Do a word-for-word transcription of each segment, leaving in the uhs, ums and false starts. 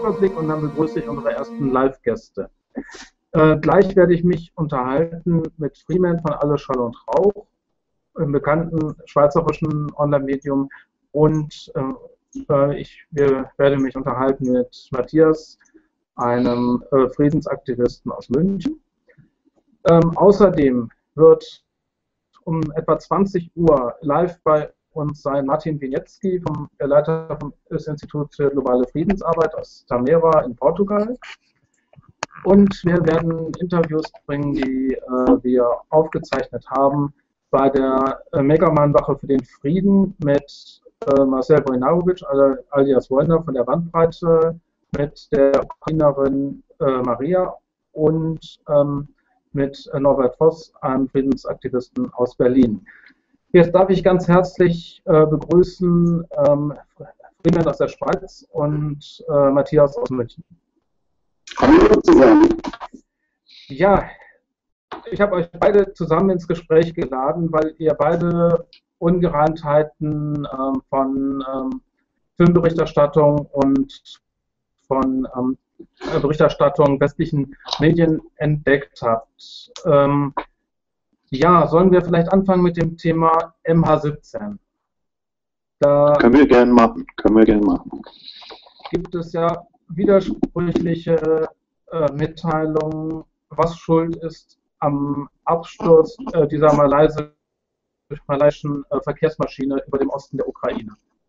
Überblick und dann begrüße ich unsere ersten Live-Gäste. Äh, gleich werde ich mich unterhalten mit Freeman von Alles Schall und Rauch, einem bekannten schweizerischen Online-Medium, und äh, ich wir, werde mich unterhalten mit Matthias, einem äh, Friedensaktivisten aus München. Ähm, außerdem wird um etwa zwanzig Uhr live bei uns sein Martin Winietzki, vom, der Leiter des Instituts für globale Friedensarbeit aus Tamera in Portugal. Und wir werden Interviews bringen, die äh, wir aufgezeichnet haben bei der äh, Megaman-Wache für den Frieden mit äh, Marcel Wojnarowicz, alias Wojna von der Bandbreite, mit der Ukrainerin äh, Maria und ähm, mit äh, Norbert Voss, einem Friedensaktivisten aus Berlin. Jetzt darf ich ganz herzlich äh, begrüßen ähm, Freeman aus der Schweiz und äh, Matthias aus München. Hallo zusammen. Ja, ich habe euch beide zusammen ins Gespräch geladen, weil ihr beide Ungereimtheiten ähm, von ähm, Filmberichterstattung und von ähm, Berichterstattung westlichen Medien entdeckt habt. Ähm, ja, sollen wir vielleicht anfangen mit dem Thema M H siebzehn? Da können wir gerne machen. Können wir gerne machen. Gibt es ja widersprüchliche äh, Mitteilungen, was schuld ist am Absturz äh, dieser Malaysi malaiischen äh, Verkehrsmaschine über dem Osten der Ukraine.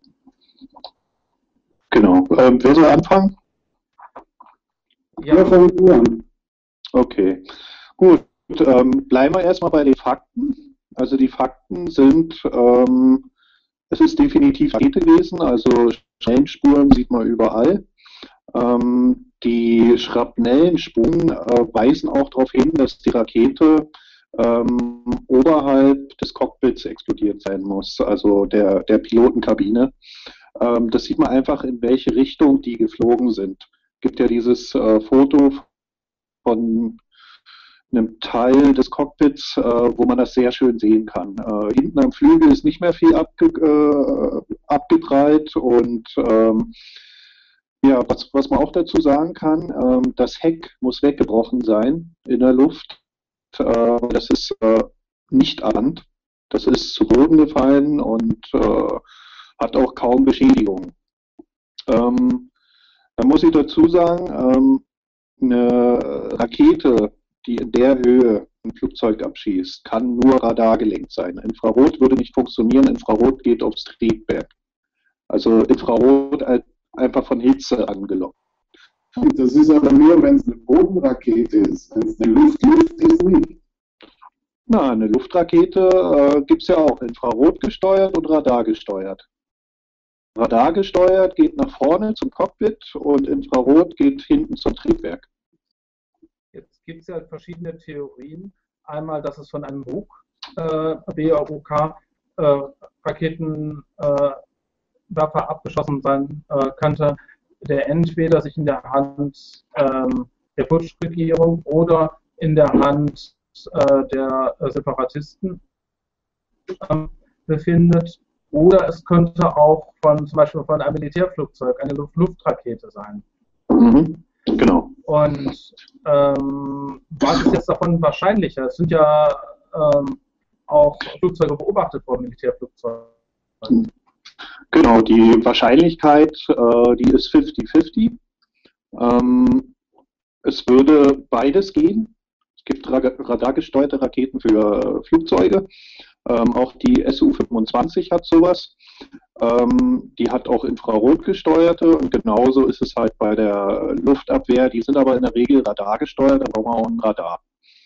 Genau. Ähm, wer soll anfangen? Ja, von Uhren. Okay. Gut. Ähm, bleiben wir erstmal bei den Fakten. Also die Fakten sind, ähm, es ist definitiv Rakete gewesen, also Schnellspuren sieht man überall. Ähm, die Schrapnellenspuren äh, weisen auch darauf hin, dass die Rakete ähm, oberhalb des Cockpits explodiert sein muss, also der, der Pilotenkabine. Ähm, das sieht man einfach, in welche Richtung die geflogen sind. Es gibt ja dieses äh, Foto von einem Teil des Cockpits, äh, wo man das sehr schön sehen kann. Äh, hinten am Flügel ist nicht mehr viel abge äh, abgeprallt und ähm, ja, was, was man auch dazu sagen kann, ähm, das Heck muss weggebrochen sein in der Luft. Äh, das ist äh, nicht an. Das ist zu Boden gefallen und äh, hat auch kaum Beschädigung. Ähm, da muss ich dazu sagen, ähm, eine Rakete, die in der Höhe ein Flugzeug abschießt, kann nur radargelenkt sein. Infrarot würde nicht funktionieren, Infrarot geht aufs Triebwerk. Also Infrarot einfach von Hitze angelockt. Das ist aber nur, wenn es eine Bodenrakete ist. Wenn es eine Luftluft ist, nicht. Na, eine Luftrakete äh, gibt es ja auch Infrarot gesteuert und Radar gesteuert. Radar gesteuert geht nach vorne zum Cockpit und Infrarot geht hinten zum Triebwerk. Jetzt gibt es ja verschiedene Theorien. Einmal, dass es von einem B U K, äh, B A U K, äh, Raketenwerfer äh, abgeschossen sein äh, könnte, der entweder sich in der Hand ähm, der Putschregierung oder in der Hand äh, der äh, Separatisten äh, befindet. Oder es könnte auch von zum Beispiel von einem Militärflugzeug eine Luft-Luftrakete sein. Mhm, genau. Und ähm, was ist jetzt davon wahrscheinlicher? Es sind ja ähm, auch Flugzeuge beobachtet worden, Militärflugzeuge. Genau, die Wahrscheinlichkeit, äh, die ist fifty fifty. Ähm, es würde beides gehen. Es gibt radargesteuerte Raketen für Flugzeuge. Ähm, auch die S U fünfundzwanzig hat sowas. Ähm, die hat auch Infrarot gesteuerte und genauso ist es halt bei der Luftabwehr. Die sind aber in der Regel radargesteuert, da brauchen wir auch ein Radar.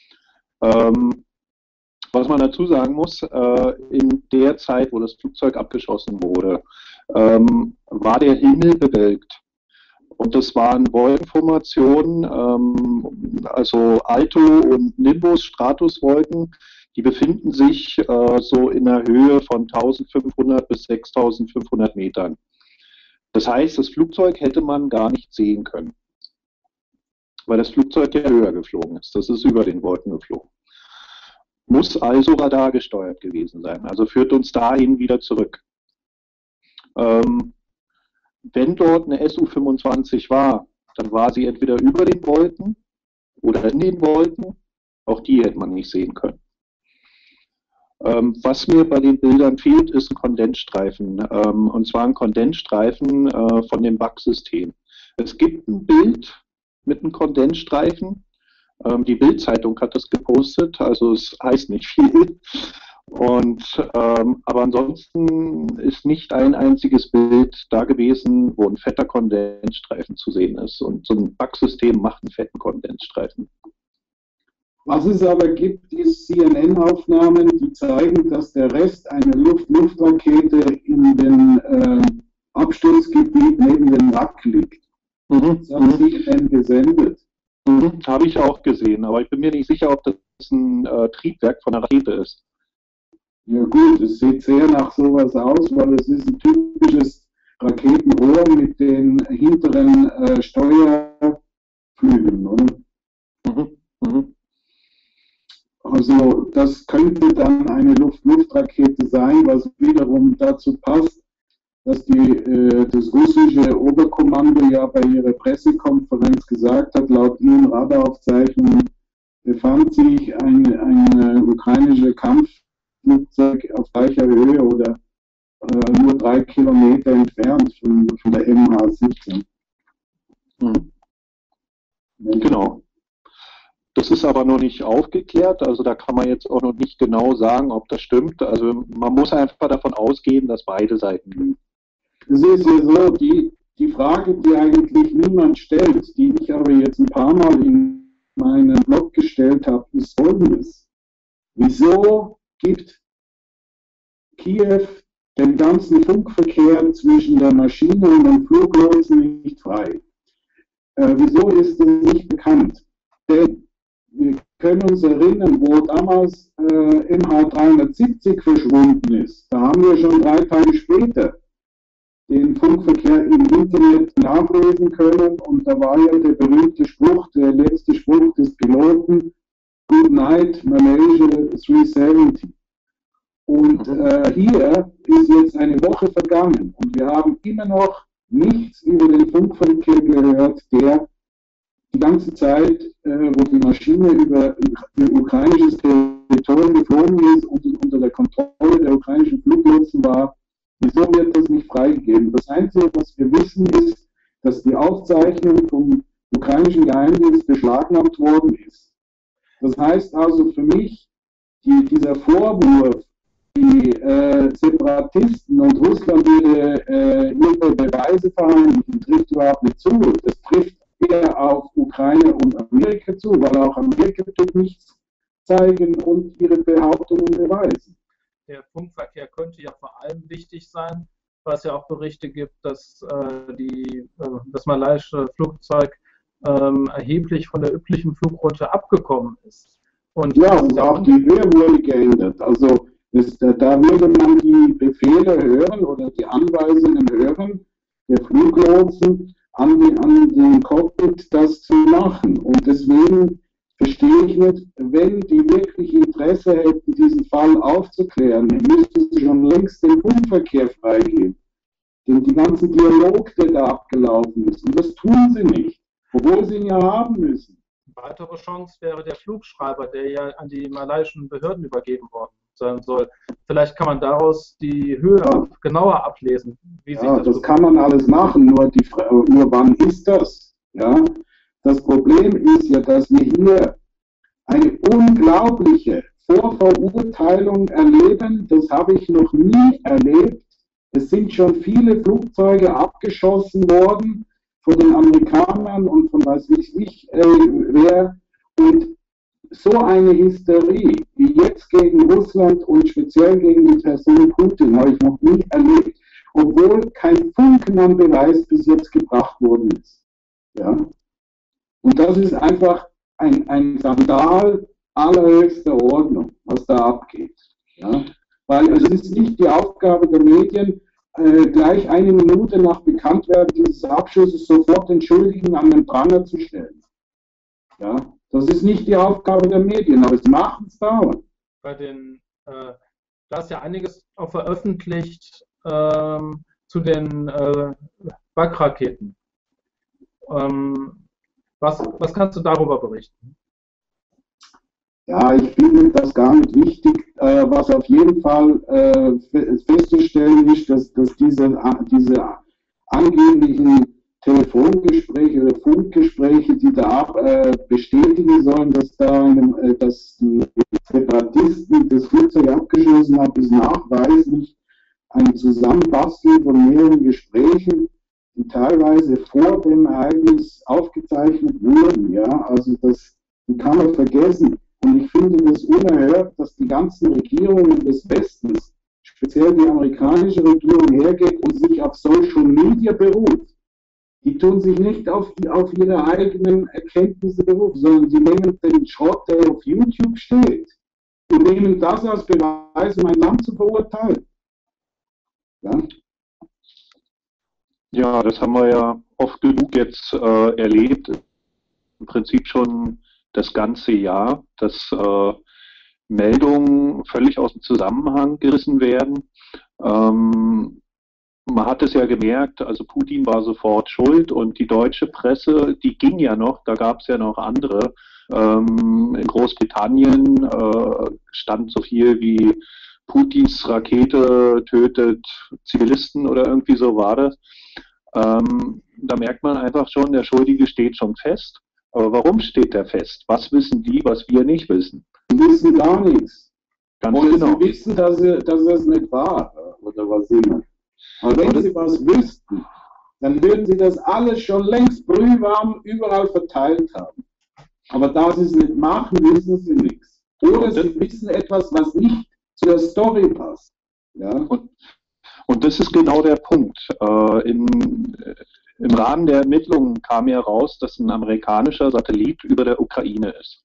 Ähm, was man dazu sagen muss, äh, in der Zeit, wo das Flugzeug abgeschossen wurde, ähm, war der Himmel bewölkt. Und das waren Wolkenformationen, ähm, also Alto- und Nimbus-Stratuswolken, die befinden sich äh, so in der Höhe von eintausendfünfhundert bis sechstausendfünfhundert Metern. Das heißt, das Flugzeug hätte man gar nicht sehen können, weil das Flugzeug ja höher geflogen ist. Das ist über den Wolken geflogen. Muss also radargesteuert gewesen sein. Also führt uns dahin wieder zurück. Ähm, wenn dort eine S U fünfundzwanzig war, dann war sie entweder über den Wolken oder in den Wolken. Auch die hätte man nicht sehen können. Ähm, was mir bei den Bildern fehlt, ist ein Kondensstreifen. Ähm, und zwar ein Kondensstreifen äh, von dem Backsystem. Es gibt ein Bild mit einem Kondensstreifen. Ähm, die Bild-Zeitung hat das gepostet, also es heißt nicht viel. Und, ähm, aber ansonsten ist nicht ein einziges Bild da gewesen, wo ein fetter Kondensstreifen zu sehen ist. Und so ein Backsystem macht einen fetten Kondensstreifen. Was es aber gibt, ist C N N-Aufnahmen, die zeigen, dass der Rest einer Luft-Luft-Rakete in dem äh, Absturzgebiet neben dem Wrack liegt. Mhm. Das hat C N N gesendet. Mhm. Habe ich auch gesehen, aber ich bin mir nicht sicher, ob das ein äh, Triebwerk von einer Rakete ist. Ja gut, es sieht sehr nach sowas aus, weil es ist ein typisches Raketenrohr mit den hinteren äh, Steuerflügeln, oder? Mhm. Mhm. Also das könnte dann eine Luft-Luft-Rakete sein, was wiederum dazu passt, dass die, äh, das russische Oberkommando ja bei ihrer Pressekonferenz gesagt hat, laut ihren Radaraufzeichnungen befand sich ein, ein äh, ukrainischer Kampfflugzeug auf gleicher Höhe oder äh, nur drei Kilometer entfernt von, von der M H siebzehn. Mhm. Genau. Das ist aber noch nicht aufgeklärt, also da kann man jetzt auch noch nicht genau sagen, ob das stimmt. Also man muss einfach davon ausgehen, dass beide Seiten lügen. Es ist ja so, die, die Frage, die eigentlich niemand stellt, die ich aber jetzt ein paar Mal in meinem Blog gestellt habe, ist folgendes. Wieso gibt Kiew den ganzen Funkverkehr zwischen der Maschine und dem Fluglotsen nicht frei? Äh, wieso ist das nicht bekannt? Denn wir können uns erinnern, wo damals äh, M H dreihundertsiebzig verschwunden ist. Da haben wir schon drei Tage später den Funkverkehr im Internet nachlesen können und da war ja der berühmte Spruch, der letzte Spruch des Piloten, Good night, Malaysia dreihundertsiebzig. Und äh, hier ist jetzt eine Woche vergangen und wir haben immer noch nichts über den Funkverkehr gehört, der die ganze Zeit, äh, wo die Maschine über, über ukrainisches Territorium geflogen ist und unter der Kontrolle der ukrainischen Fluglotsen war. Wieso wird das nicht freigegeben? Das Einzige, was wir wissen, ist, dass die Aufzeichnung vom ukrainischen Geheimdienst beschlagnahmt worden ist. Das heißt also für mich, die, dieser Vorwurf, die äh, Separatisten und Russland würde äh, ihre Beweise verheimlichen, trifft überhaupt nicht zu. Das trifft eher auf Ukraine und Amerika zu, weil auch Amerika tut nichts zeigen und ihre Behauptungen beweisen. Der Funkverkehr könnte ja vor allem wichtig sein, weil es ja auch Berichte gibt, dass äh, die, äh, das malaiische Flugzeug ähm, erheblich von der üblichen Flugroute abgekommen ist. Und ja, und auch die Höhe wurde geändert. Also es, da, da würde man die Befehle hören oder die Anweisungen hören der Fluglotsen an den, an den Cockpit, das zu machen. Und deswegen verstehe ich nicht, wenn die wirklich Interesse hätten, diesen Fall aufzuklären, müssten sie schon längst den Funkverkehr freigeben. Denn die ganzen Dialog, der da abgelaufen ist, und das tun sie nicht, obwohl sie ihn ja haben müssen. Eine weitere Chance wäre der Flugschreiber, der ja an die malaiischen Behörden übergeben worden sein soll. Vielleicht kann man daraus die Höhe Ja. genauer ablesen. Wie Ja, sich das, das kann man alles machen, nur, die, nur wann ist das? Ja? Das Problem ist ja, dass wir hier eine unglaubliche Vorverurteilung erleben. Das habe ich noch nie erlebt. Es sind schon viele Flugzeuge abgeschossen worden von den Amerikanern und von weiß ich nicht äh, wer. Und so eine Hysterie wie jetzt gegen Russland und speziell gegen die Person Putin habe ich noch nie erlebt, obwohl kein Funken an Beweis bis jetzt gebracht worden ist. Ja? Und das ist einfach ein, ein Skandal allerhöchster Ordnung, was da abgeht. Ja? Weil es ist nicht die Aufgabe der Medien, äh, gleich eine Minute nach Bekanntwerden dieses Abschusses sofort Entschuldigungen an den Pranger zu stellen. Ja? Das ist nicht die Aufgabe der Medien, aber sie machen es dauernd. bei den, äh, da ist ja einiges auch veröffentlicht ähm, zu den äh, Backraketen. Ähm, was, was kannst du darüber berichten? Ja, ich finde das gar nicht wichtig. Äh, was auf jeden Fall äh, festzustellen ist, dass, dass diese, diese angeblichen Telefongespräche oder Funkgespräche, die da äh, bestätigen sollen, dass da einem, äh, dass die Separatisten das Flugzeug abgeschossen haben, ist nachweislich ein Zusammenbasteln von mehreren Gesprächen, die teilweise vor dem Ereignis aufgezeichnet wurden. Ja, also das die kann man vergessen. Und ich finde das unerhört, dass die ganzen Regierungen des Westens, speziell die amerikanische Regierung, hergeht und sich auf Social Media beruft. Die tun sich nicht auf, auf ihre eigenen Erkenntnisse berufen, sondern sie nehmen den Schrott, der auf YouTube steht, und nehmen das als Beweis, um ein Land zu verurteilen. Ja, ja, das haben wir ja oft genug jetzt äh, erlebt. Im Prinzip schon das ganze Jahr, dass äh, Meldungen völlig aus dem Zusammenhang gerissen werden. Ähm, man hat es ja gemerkt, also Putin war sofort schuld und die deutsche Presse, die ging ja noch, da gab es ja noch andere. Ähm, in Großbritannien äh, stand so viel wie Putins Rakete tötet Zivilisten oder irgendwie so war das. Ähm, da merkt man einfach schon, der Schuldige steht schon fest. Aber warum steht der fest? Was wissen die, was wir nicht wissen? die wissen gar nichts. Ganz Und genau. sie wissen, dass, sie, dass es nicht war, oder was immer. Aber wenn sie was wüssten, dann würden sie das alles schon längst brühwarm überall verteilt haben. Aber da sie es nicht machen, wissen sie nichts. Oder sie wissen etwas, was nicht zu der Story passt. Ja? Und, und das ist genau der Punkt. Äh, in, Im Rahmen der Ermittlungen kam ja raus, dass ein amerikanischer Satellit über der Ukraine ist.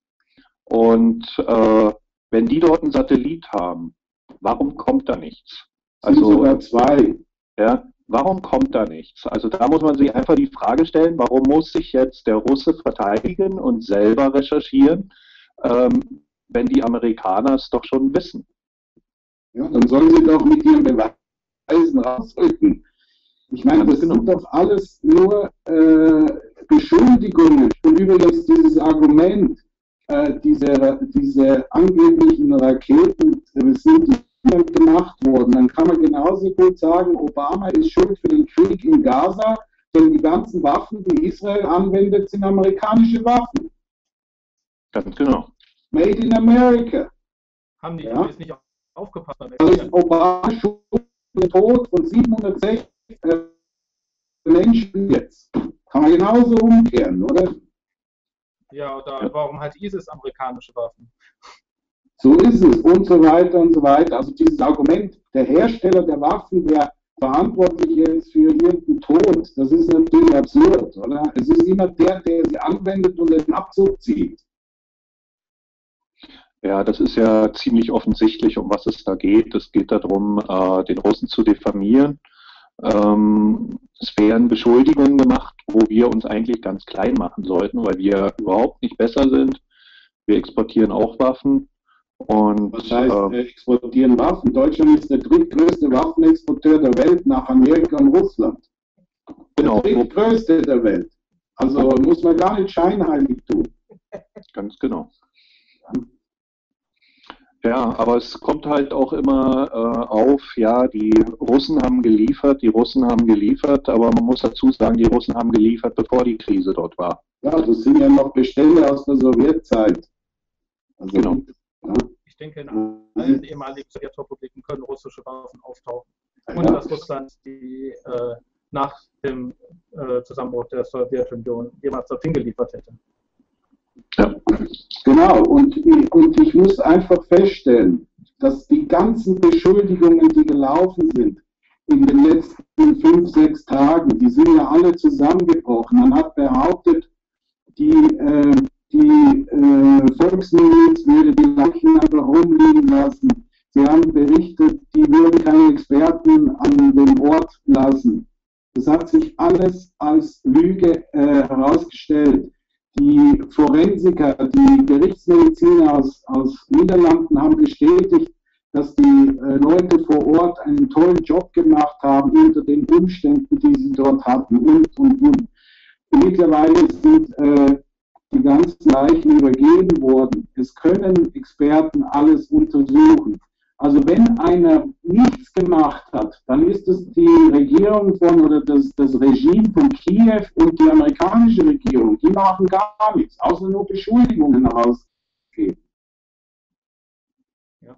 Und äh, wenn die dort einen Satellit haben, warum kommt da nichts? Also sogar zwei. Ja, warum kommt da nichts? Also da muss man sich einfach die Frage stellen, warum muss sich jetzt der Russe verteidigen und selber recherchieren, ähm, wenn die Amerikaner es doch schon wissen? Ja, dann sollen sie doch mit ihren Beweisen rausrücken. Ich meine, das sind doch alles nur äh, Beschuldigungen. Und übrigens dieses Argument, äh, diese, diese angeblichen Raketen äh, sind gemacht worden, dann kann man genauso gut sagen, Obama ist schuld für den Krieg in Gaza, denn die ganzen Waffen, die Israel anwendet, sind amerikanische Waffen. Ganz genau. Made in America. Haben die Ja? jetzt nicht aufgepasst? Also ist Obama schuld für den Tod von siebenhundertsechzig äh, Menschen jetzt. Kann man genauso umkehren, oder? Ja, oder warum hat ISIS amerikanische Waffen? So ist es und so weiter und so weiter. Also dieses Argument, der Hersteller der Waffen wäre verantwortlich jetzt für ihren Tod, das ist natürlich absurd, oder? Es ist immer der, der sie anwendet und den Abzug zieht. Ja, das ist ja ziemlich offensichtlich, um was es da geht. Es geht darum, äh, den Russen zu diffamieren. Ähm, es werden Beschuldigungen gemacht, wo wir uns eigentlich ganz klein machen sollten, weil wir überhaupt nicht besser sind. Wir exportieren auch Waffen. Und, Was heißt, äh, wir exportieren Waffen? Deutschland ist der drittgrößte Waffenexporteur der Welt nach Amerika und Russland. Genau. Der drittgrößte der Welt. Also muss man gar nicht scheinheilig tun. Ganz genau. Ja, aber es kommt halt auch immer äh, auf, ja, die Russen haben geliefert, die Russen haben geliefert, aber man muss dazu sagen, die Russen haben geliefert, bevor die Krise dort war. Ja, das sind ja noch Bestände aus der Sowjetzeit. Also, Genau. Ja. Ich denke, in allen ehemaligen Sowjetrepubliken können russische Waffen auftauchen. Und Ja. dass Russland die äh, nach dem äh, Zusammenbruch der Sowjetunion jemals dorthin geliefert hätte. Ja. Genau, und, und ich muss einfach feststellen, dass die ganzen Beschuldigungen, die gelaufen sind in den letzten fünf, sechs Tagen, die sind ja alle zusammengebrochen. Man hat behauptet, die, äh, die äh, Volksmiliz würde die Leichen einfach rumliegen lassen. Sie haben berichtet, die würden keine Experten an den Ort lassen. Das hat sich alles als Lüge äh, herausgestellt. Die Forensiker, die Gerichtsmediziner aus, aus Niederlanden haben bestätigt, dass die äh, Leute vor Ort einen tollen Job gemacht haben unter den Umständen, die sie dort hatten und, und, und. Mittlerweile sind äh, die ganzen Leichen übergeben worden. Es können Experten alles untersuchen. Also wenn einer nichts gemacht hat, dann ist es die Regierung von oder das, das Regime von Kiew und die amerikanische Regierung. Die machen gar nichts, außer nur Beschuldigungen herausgeben. Ja.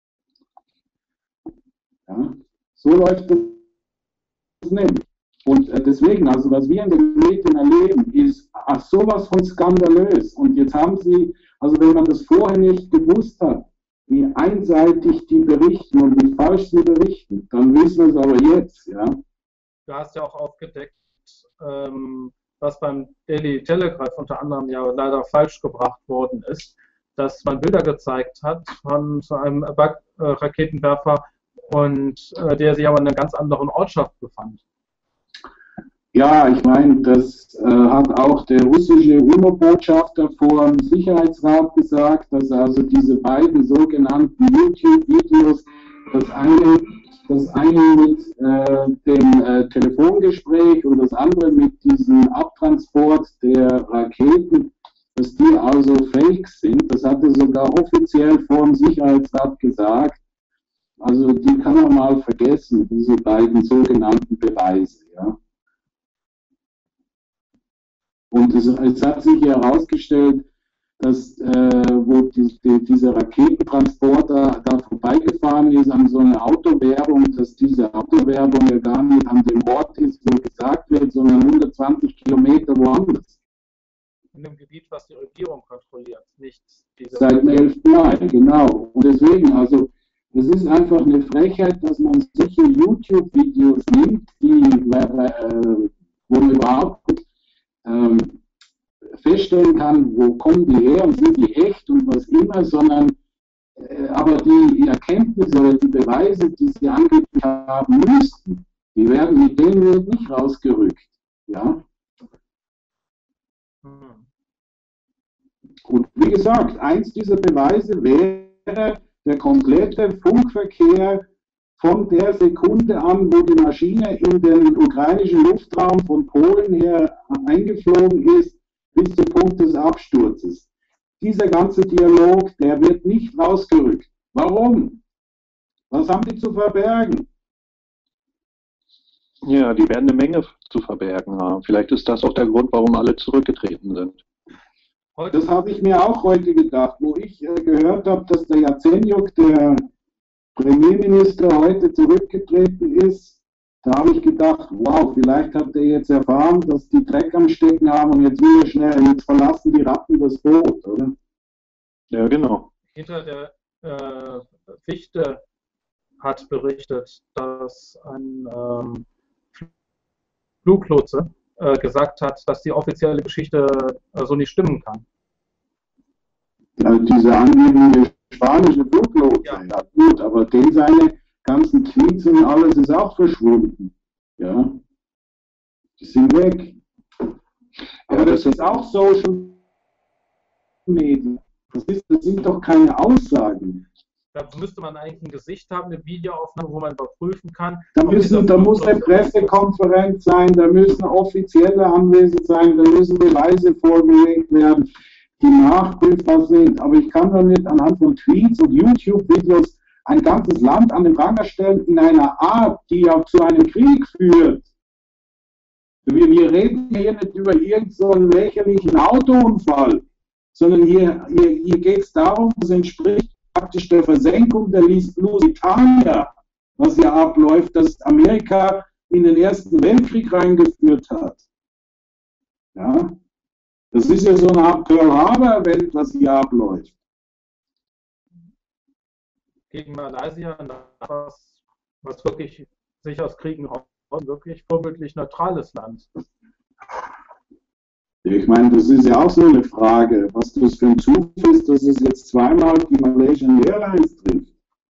Ja, so läuft das nicht. Und äh, deswegen, also was wir in den Medien erleben, ist ach, sowas von skandalös. Und jetzt haben sie, also wenn man das vorher nicht gewusst hat, wie einseitig die berichten und wie falsch sie berichten, dann wissen wir es aber jetzt, ja. Du hast ja auch aufgedeckt, ähm, was beim Daily Telegraph unter anderem ja leider falsch gebracht worden ist, dass man Bilder gezeigt hat von so einem Bug, äh, Raketenwerfer und äh, der sich aber in einer ganz anderen Ortschaft befand. Ja, ich meine, das äh, hat auch der russische UNO-Botschafter vor dem Sicherheitsrat gesagt, dass also diese beiden sogenannten YouTube-Videos, das eine, das eine mit äh, dem äh, Telefongespräch und das andere mit diesem Abtransport der Raketen, dass die also fake sind. Das hat er sogar offiziell vor dem Sicherheitsrat gesagt. Also die kann man mal vergessen, diese beiden sogenannten Beweise, ja. Und es, es hat sich herausgestellt, dass äh, wo die, die, dieser Raketentransporter da vorbeigefahren ist an so einer Autowerbung, dass diese Autowerbung ja gar nicht an dem Ort ist, wo gesagt wird, sondern hundertzwanzig Kilometer woanders. In dem Gebiet, was die Regierung kontrolliert, nicht diese. Seit dem elften Mai, genau. Und deswegen, also es ist einfach eine Frechheit, dass man solche YouTube-Videos nimmt, die, äh, wo man überhaupt ähm, feststellen kann, wo kommen die her und sind die echt und was immer, sondern äh, aber die Erkenntnisse oder die Beweise, die sie angeblich haben müssten, die werden mit denen nicht rausgerückt. Ja? Hm. Und wie gesagt, eins dieser Beweise wäre der komplette Funkverkehr von der Sekunde an, wo die Maschine in den ukrainischen Luftraum von Polen her eingeflogen ist, bis zum Punkt des Absturzes. Dieser ganze Dialog, der wird nicht rausgerückt. Warum? Was haben die zu verbergen? Ja, die werden eine Menge zu verbergen haben. Vielleicht ist das auch der Grund, warum alle zurückgetreten sind. Das habe ich mir auch heute gedacht, wo ich äh, gehört habe, dass der Jazenjuk, der Premierminister, heute zurückgetreten ist. Da habe ich gedacht, wow, vielleicht hat er jetzt erfahren, dass die Dreck am Stecken haben und jetzt wieder schnell, jetzt verlassen die Ratten das Boot, oder? Ja, genau. Hinter der äh, Fichte hat berichtet, dass ein ähm, Fluglotse äh, gesagt hat, dass die offizielle Geschichte äh, so nicht stimmen kann. Ja, diese angebliche spanische Fluglotse, ja. Ja gut, aber den seine ganzen Tweets und alles ist auch verschwunden. Ja, die sind weg. Aber ja, das, das ist auch Social Media. Das, ist, das sind doch keine Aussagen. Da müsste man eigentlich ein Gesicht haben, eine Videoaufnahme, wo man überprüfen kann. Da, müssen, da muss eine Pressekonferenz sein, da müssen Offizielle anwesend sein, da müssen Beweise vorgelegt werden, die nachprüfbar sind. Aber ich kann doch nicht anhand von Tweets und YouTube-Videos ein ganzes Land an den Pranger stellen in einer Art, die ja zu einem Krieg führt. Wir, wir reden hier nicht über irgendeinen so lächerlichen Autounfall, sondern hier, hier, hier geht es darum, das entspricht praktisch der Versenkung der Lusitania, was ja abläuft, dass Amerika in den Ersten Weltkrieg reingeführt hat. Ja, das ist ja so eine Art Pearl Harbor-Welt, was hier abläuft. Gegen Malaysia, was, was wirklich sich aus Kriegen raus, wirklich vorbildlich neutrales Land. Ich meine, das ist ja auch so eine Frage, was das für ein Zug ist, dass es jetzt zweimal die Malaysian Airlines trifft.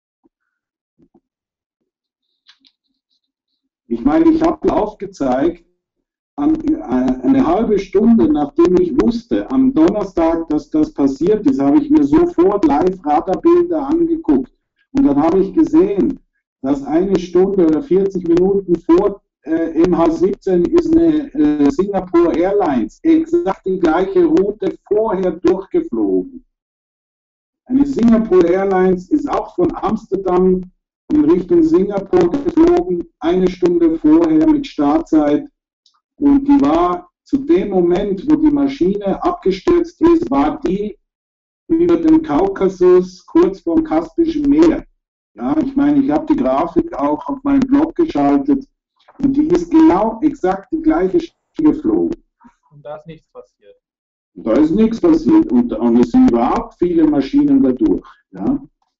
Ich meine, ich habe aufgezeigt, eine halbe Stunde nachdem ich wusste, am Donnerstag, dass das passiert ist, habe ich mir sofort Live-Radarbilder angeguckt. Und dann habe ich gesehen, dass eine Stunde oder vierzig Minuten vor äh, M H siebzehn ist eine äh, Singapore Airlines exakt die gleiche Route vorher durchgeflogen. Eine Singapore Airlines ist auch von Amsterdam in Richtung Singapur geflogen, eine Stunde vorher mit Startzeit. Und die war zu dem Moment, wo die Maschine abgestürzt ist, war die über den Kaukasus kurz vor dem Kaspischen Meer. Ja, ich meine, ich habe die Grafik auch auf meinem Blog geschaltet und die ist genau exakt die gleiche Strecke geflogen. Und da ist nichts passiert. Da ist nichts passiert und, und es sind überhaupt viele Maschinen dadurch. Ja.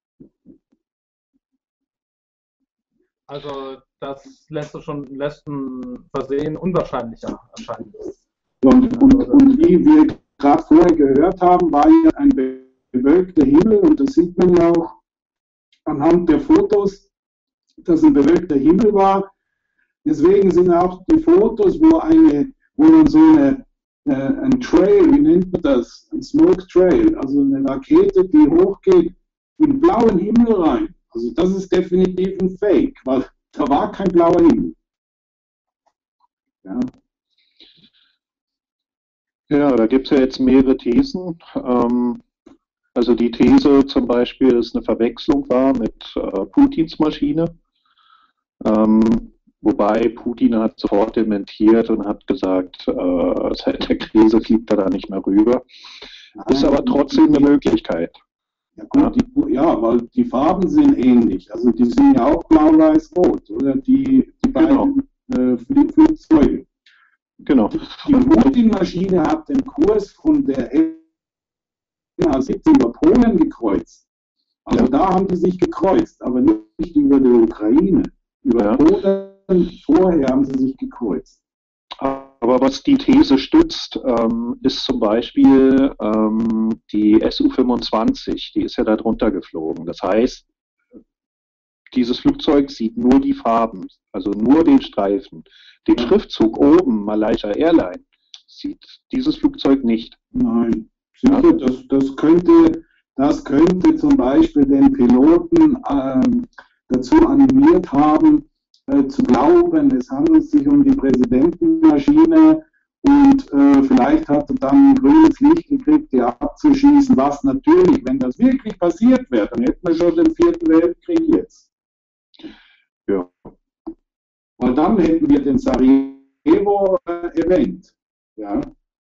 Also das lässt schon lässt ein Versehen unwahrscheinlicher erscheinen. Und, und, und wie wir gerade vorher gehört haben, war ja ein bewölkter Himmel und das sieht man ja auch anhand der Fotos, dass ein bewölkter Himmel war. Deswegen sind auch die Fotos, wo, eine, wo man so eine, äh, ein Trail, wie nennt man das, ein Smoke Trail, also eine Rakete, die hochgeht, in blauen Himmel rein. Also das ist definitiv ein Fake, weil da war kein blauer Himmel. Ja. Ja, da gibt es ja jetzt mehrere Thesen. Ähm, also die These zum Beispiel, dass es eine Verwechslung war mit äh, Putins Maschine. Ähm, wobei Putin hat sofort dementiert und hat gesagt, äh, seit der Krise fliegt er da nicht mehr rüber. Nein, ist aber trotzdem eine Möglichkeit. Ja, gut, die, ja, weil die Farben sind ähnlich. Also die sind ja auch blau-weiß-rot, oder? Die, die beiden genau. äh, Flugzeuge. Genau. Die Putin-Maschine hat den Kurs von der M H siebzehn über Polen gekreuzt. Also ja. Da haben die sich gekreuzt, aber nicht über die Ukraine. Über ja. Polen vorher haben sie sich gekreuzt. Aber was die These stützt, ähm, ist zum Beispiel ähm, die S U fünfundzwanzig, die ist ja da drunter geflogen. Das heißt, dieses Flugzeug sieht nur die Farben, also nur den Streifen. Den Schriftzug oben, Malaysia Airline, sieht dieses Flugzeug nicht. Nein, sicher, das, das, könnte, das könnte zum Beispiel den Piloten ähm, dazu animiert haben, äh, zu glauben, es handelt sich um die Präsidentenmaschine und äh, vielleicht hat er dann ein grünes Licht gekriegt, die abzuschießen, was natürlich, wenn das wirklich passiert wäre, dann hätten wir schon den vierten Weltkrieg jetzt. Ja. Weil dann hätten wir den Sarajevo äh, erwähnt. Ja.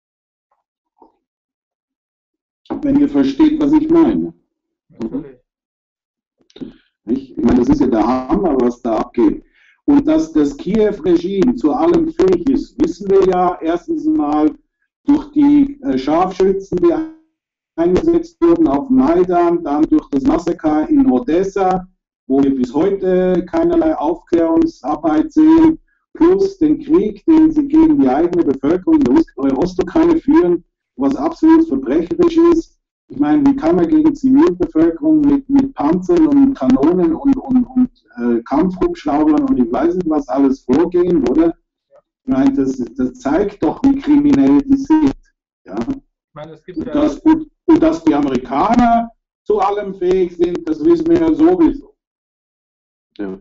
Wenn ihr versteht, was ich meine. Mhm. Ich meine, das ist ja der Hammer, was da abgeht. Und dass das Kiew-Regime zu allem fähig ist, wissen wir ja erstens mal durch die äh, Scharfschützen, die eingesetzt wurden auf Maidan, dann durch das Massaker in Odessa, wo wir bis heute keinerlei Aufklärungsarbeit sehen, plus den Krieg, den sie gegen die eigene Bevölkerung in der Ostukraine führen, was absolut verbrecherisch ist. Ich meine, wie kann man gegen Zivilbevölkerung mit, mit Panzern und Kanonen und, und, und äh, Kampfhubschraubern und ich weiß nicht was alles vorgehen, oder? Ich meine, das, das zeigt doch, wie kriminell die sind. Ja? Ich meine, es gibt und, ja das, und, und dass die Amerikaner zu allem fähig sind, das wissen wir ja sowieso. Ja.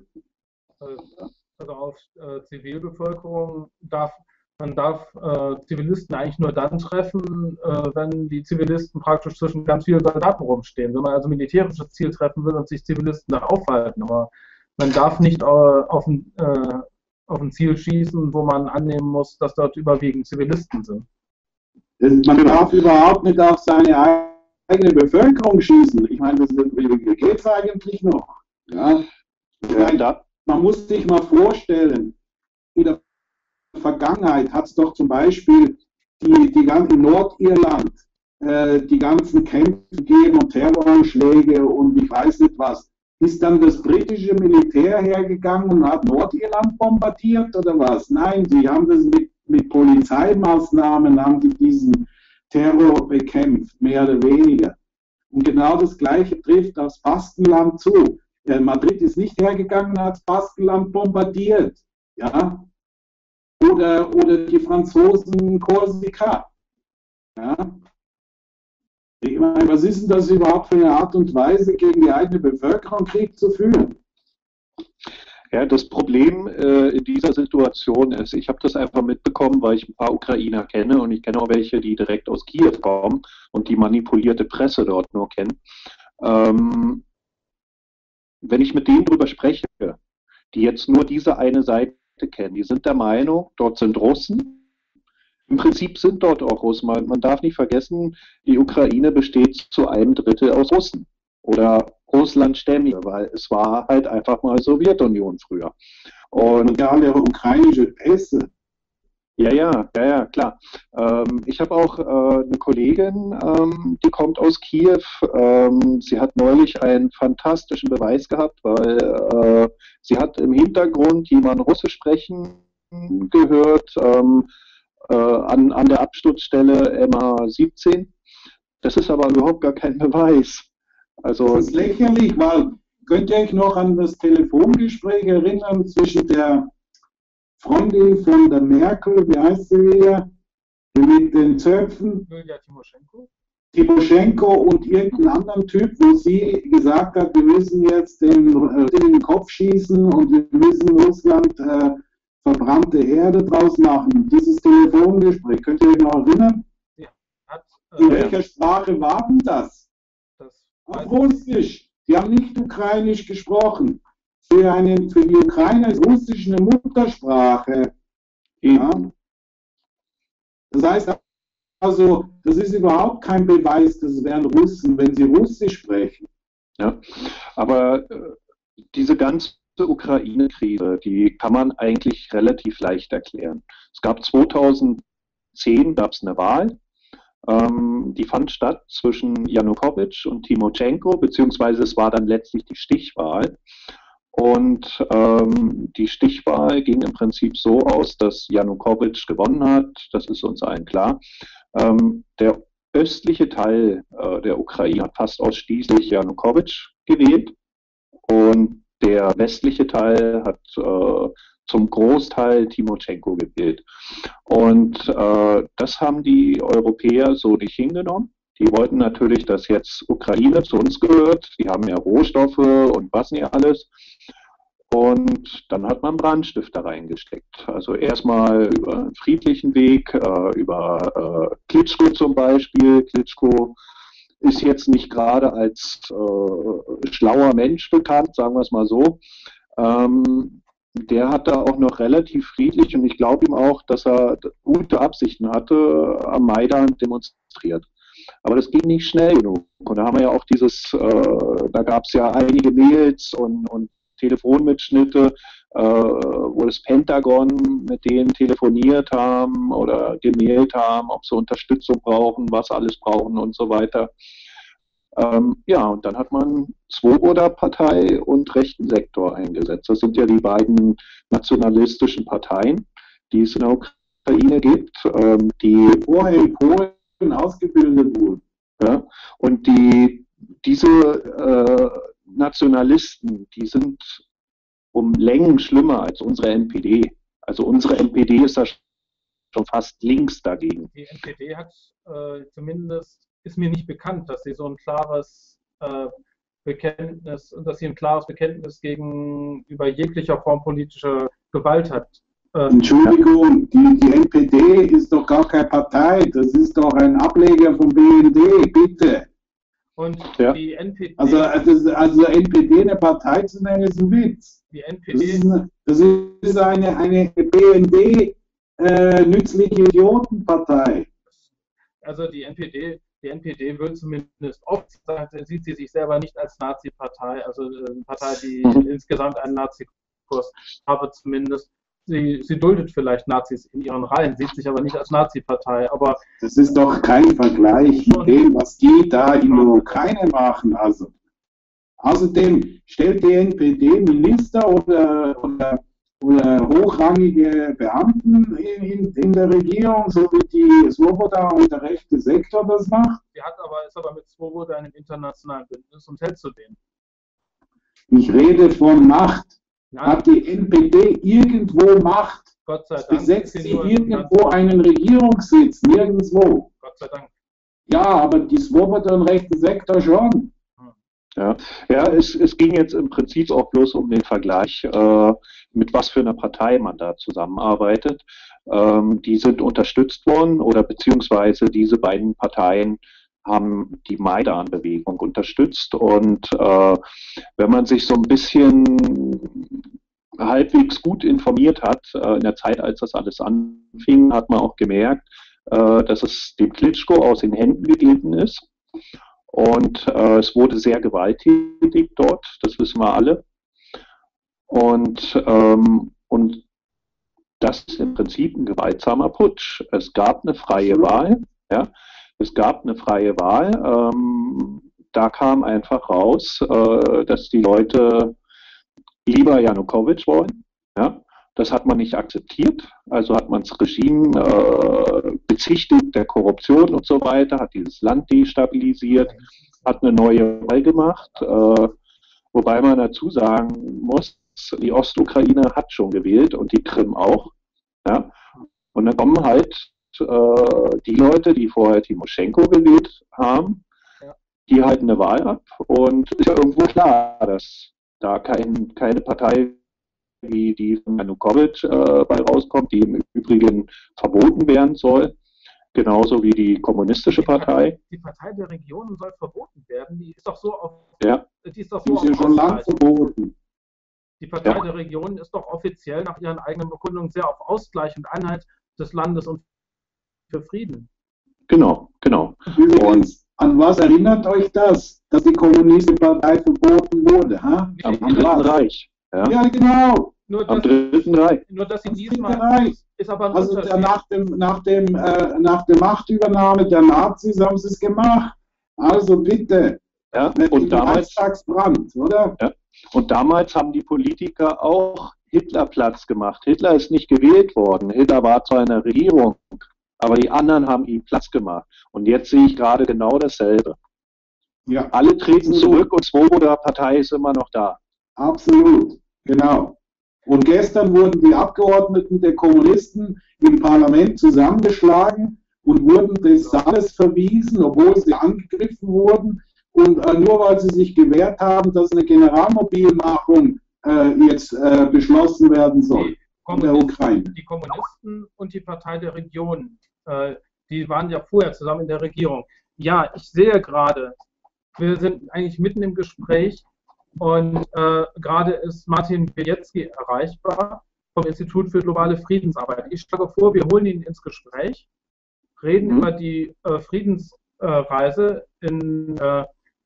Also auf äh, Zivilbevölkerung darf man darf äh, Zivilisten eigentlich nur dann treffen, äh, wenn die Zivilisten praktisch zwischen ganz vielen Soldaten rumstehen. Wenn man also militärisches Ziel treffen will und sich Zivilisten da aufhalten, aber man darf nicht äh, auf, ein, äh, auf ein Ziel schießen, wo man annehmen muss, dass dort überwiegend Zivilisten sind. Man darf überhaupt nicht auf seine eigene Bevölkerung schießen. Ich meine, das geht es eigentlich noch. Ja? Ja, man muss sich mal vorstellen, in der Vergangenheit hat es doch zum Beispiel die, die in Nordirland äh, die ganzen Kämpfe gegeben und Terroranschläge und ich weiß nicht was. Ist dann das britische Militär hergegangen und hat Nordirland bombardiert oder was? Nein, sie haben das mit, mit Polizeimaßnahmen, haben die diesen Terror bekämpft, mehr oder weniger. Und genau das Gleiche trifft aufs Baskenland zu. Ja, Madrid ist nicht hergegangen und hat das Baskenland bombardiert. Ja? Oder, oder die Franzosen Korsika. Ja? Ich meine, was ist denn das überhaupt für eine Art und Weise, gegen die eigene Bevölkerung Krieg zu führen? Ja, das Problem äh, in dieser Situation ist, ich habe das einfach mitbekommen, weil ich ein paar Ukrainer kenne und ich kenne auch welche, die direkt aus Kiew kommen und die manipulierte Presse dort nur kennen. Ähm, wenn ich mit denen drüber spreche, die jetzt nur diese eine Seite kennen, die sind der Meinung, dort sind Russen. Im Prinzip sind dort auch Russen. Man, man darf nicht vergessen, die Ukraine besteht zu einem Drittel aus Russen oder Russlandstämmige, weil es war halt einfach mal Sowjetunion früher. Und ja, alle ukrainische Pässe. Ja, ja, ja, ja, klar. Ähm, ich habe auch äh, eine Kollegin, ähm, die kommt aus Kiew. Ähm, sie hat neulich einen fantastischen Beweis gehabt, weil äh, sie hat im Hintergrund jemanden Russisch sprechen gehört ähm, äh, an, an der Absturzstelle M H siebzehn. Das ist aber überhaupt gar kein Beweis. Also, das ist lächerlich, weil könnt ihr euch noch an das Telefongespräch erinnern zwischen der Freundin von der Merkel, wie heißt sie wieder, die mit den Zöpfen? Julia Timoschenko. Timoschenko und irgendeinen anderen Typ, wo sie gesagt hat, wir müssen jetzt den, äh, den Kopf schießen und wir müssen Russland äh, verbrannte Erde draus machen. Dieses Telefongespräch, könnt ihr euch noch erinnern? Ja, hat, äh, In welcher Sprache war denn das? das Auf Russisch. Die haben nicht Ukrainisch gesprochen. Für, einen, für die Ukrainer ist Russisch eine Muttersprache. Ja. Das heißt also, das ist überhaupt kein Beweis, dass es wären Russen, wenn sie Russisch sprechen. Ja, aber äh, diese ganze Ukraine-Krise, die kann man eigentlich relativ leicht erklären. Es gab zweitausendzehn gab es eine Wahl. Ähm, die fand statt zwischen Janukowitsch und Timoschenko, beziehungsweise es war dann letztlich die Stichwahl. Und ähm, die Stichwahl ging im Prinzip so aus, dass Janukowitsch gewonnen hat, das ist uns allen klar. Ähm, der östliche Teil äh, der Ukraine hat fast ausschließlich Janukowitsch gewählt und der westliche Teil hat äh, zum Großteil Timoschenko gewählt. Und äh, das haben die Europäer so nicht hingenommen. Die wollten natürlich, dass jetzt Ukraine zu uns gehört. Die haben ja Rohstoffe und was nicht alles. Und dann hat man Brandstifter reingesteckt. Also erstmal über einen friedlichen Weg, äh, über äh, Klitschko zum Beispiel. Klitschko ist jetzt nicht gerade als äh, schlauer Mensch bekannt, sagen wir es mal so. Ähm, der hat da auch noch relativ friedlich, und ich glaube ihm auch, dass er gute Absichten hatte, am Maidan demonstriert. Aber das ging nicht schnell genug. Und da haben wir ja auch dieses, äh, da gab es ja einige Mails und, und Telefonmitschnitte, äh, wo das Pentagon mit denen telefoniert haben oder gemailt haben, ob sie Unterstützung brauchen, was alles brauchen und so weiter. Ähm, ja, und dann hat man Swoboda-Partei und rechten Sektor eingesetzt. Das sind ja die beiden nationalistischen Parteien, die es in der Ukraine gibt, ähm, die vorher in Polen ausgebildet wurden. Ja, und die, diese äh, Nationalisten, die sind um Längen schlimmer als unsere N P D. Also unsere N P D ist da schon fast links dagegen. Die N P D hat äh, zumindest, ist mir nicht bekannt, dass sie so ein klares äh, Bekenntnis, dass sie ein klares Bekenntnis gegenüber jeglicher Form politischer Gewalt hat. Äh, Entschuldigung, die, die N P D ist doch gar keine Partei, das ist doch ein Ableger vom B N D, bitte. Und ja. die N P D. Also, das, also N P D eine Partei zu nennen, ist ein Witz. Die N P D. Das ist eine, das ist eine, eine B N D äh, nützliche Idiotenpartei. Also die N P D, die N P D wird zumindest oft sagen, sieht sie sich selber nicht als Nazi-Partei, also eine Partei, die mhm. insgesamt einen Nazi-Kurs habe zumindest. Sie, sie duldet vielleicht Nazis in ihren Reihen, sieht sich aber nicht als Nazi-Partei. Aber das ist doch kein Vergleich mit dem, was die da in der Ukraine machen. Also. Außerdem stellt die N P D Minister oder, oder, oder hochrangige Beamten in, in, in der Regierung, so wie die Swoboda und der rechte Sektor das macht. Sie hat aber, ist aber mit Swoboda in einem internationalen Bündnis und hält zu denen. Ich rede von Macht. Nein. Hat die N P D irgendwo Macht? Gott sei Dank. Besetzt sie irgendwo einen Regierungssitz? Nirgendwo. Gott sei Dank. Ja, aber die Swoboda und rechte Sektor schon. Ja, ja es, es ging jetzt im Prinzip auch bloß um den Vergleich, äh, mit was für einer Partei man da zusammenarbeitet. Ähm, die sind unterstützt worden oder beziehungsweise diese beiden Parteien haben die Maidan-Bewegung unterstützt. Und äh, wenn man sich so ein bisschen halbwegs gut informiert hat, äh, in der Zeit, als das alles anfing, hat man auch gemerkt, äh, dass es dem Klitschko aus den Händen gegeben ist. Und äh, es wurde sehr gewalttätig dort, das wissen wir alle. Und, ähm, und das ist im Prinzip ein gewaltsamer Putsch. Es gab eine freie Wahl, ja, es gab eine freie Wahl. Ähm, da kam einfach raus, äh, dass die Leute lieber Janukowitsch wollen. Ja. Das hat man nicht akzeptiert. Also hat man das Regime äh, bezichtigt der Korruption und so weiter, hat dieses Land destabilisiert, hat eine neue Wahl gemacht. Äh, wobei man dazu sagen muss, die Ostukraine hat schon gewählt und die Krim auch. Ja. Und dann kommen halt äh, die Leute, die vorher Timoschenko gewählt haben, Ja. die halten eine Wahl ab. Und ist ja irgendwo klar, dass da kein, keine Partei wie die von Janukowitsch äh, bei rauskommt, die im Übrigen verboten werden soll, genauso wie die kommunistische Partei. Die Partei der Regionen soll verboten werden. Die ist doch so auf, Ja. die ist doch Die so ist ja auf schon lange Ausgleich. verboten. Die Partei Ja. der Regionen ist doch offiziell nach ihren eigenen Bekundungen sehr auf Ausgleich und Einheit des Landes und für Frieden. Genau, genau. Übrigens, an was erinnert euch das, dass die kommunistische Partei verboten wurde? Ha? Am Am Dritten was? Reich. Ja. Ja, genau. Nur Am dass, Dritten Reich. nur, dass sie Das Dritte diesmal Reich. ist aber ein Also der, Unterschied. nach, dem, nach, dem, äh, nach der Machtübernahme der Nazis haben sie es gemacht. Also bitte, Ja. nicht Und wie damals, Reichstagsbrand, oder? und damals haben die Politiker auch Hitler Platz gemacht. Hitler ist nicht gewählt worden. Hitler war zwar in der Regierung, aber die anderen haben ihm Platz gemacht. Und jetzt sehe ich gerade genau dasselbe. Ja, Alle treten Absolut. zurück und Swoboda-Partei ist immer noch da. absolut, genau. Und gestern wurden die Abgeordneten der Kommunisten im Parlament zusammengeschlagen und wurden des Saales verwiesen, obwohl sie angegriffen wurden. Und äh, nur weil sie sich gewehrt haben, dass eine Generalmobilmachung äh, jetzt äh, beschlossen werden soll Die in der Kommunisten, Ukraine. die Kommunisten und die Partei der Regionen, äh, die waren ja vorher zusammen in der Regierung. Ja, ich sehe gerade, wir sind eigentlich mitten im Gespräch und äh, gerade ist Martin Bilecki erreichbar vom Institut für globale Friedensarbeit. Ich schlage vor, wir holen ihn ins Gespräch, reden Mhm. über die äh, Friedensreise äh, in äh,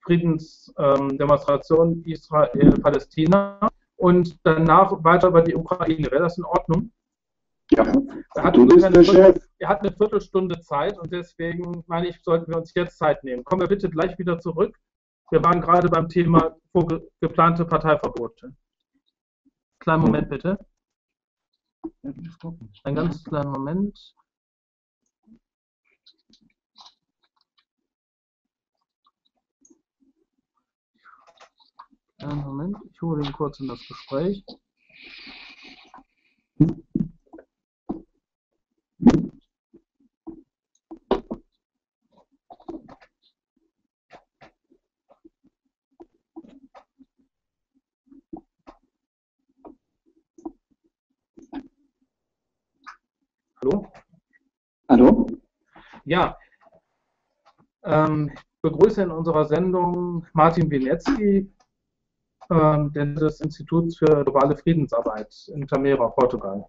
Friedensdemonstrationen äh, Israel-Palästina und danach weiter über die Ukraine. Wäre das in Ordnung? Ja. Er hat, Du bist ungefähr der eine Viertel, Chef. er hat eine Viertelstunde Zeit und deswegen meine ich, sollten wir uns jetzt Zeit nehmen. Kommen wir bitte gleich wieder zurück. Wir waren gerade beim Thema vorge- geplante Parteiverbote. Kleinen Moment bitte. Einen ganz kleinen Moment. Einen Moment, ich hole ihn kurz in das Gespräch. Hallo? Hallo? Ja, ähm, ich begrüße in unserer Sendung Martin Bilecki, ähm, der des Instituts für globale Friedensarbeit in Tamera, Portugal.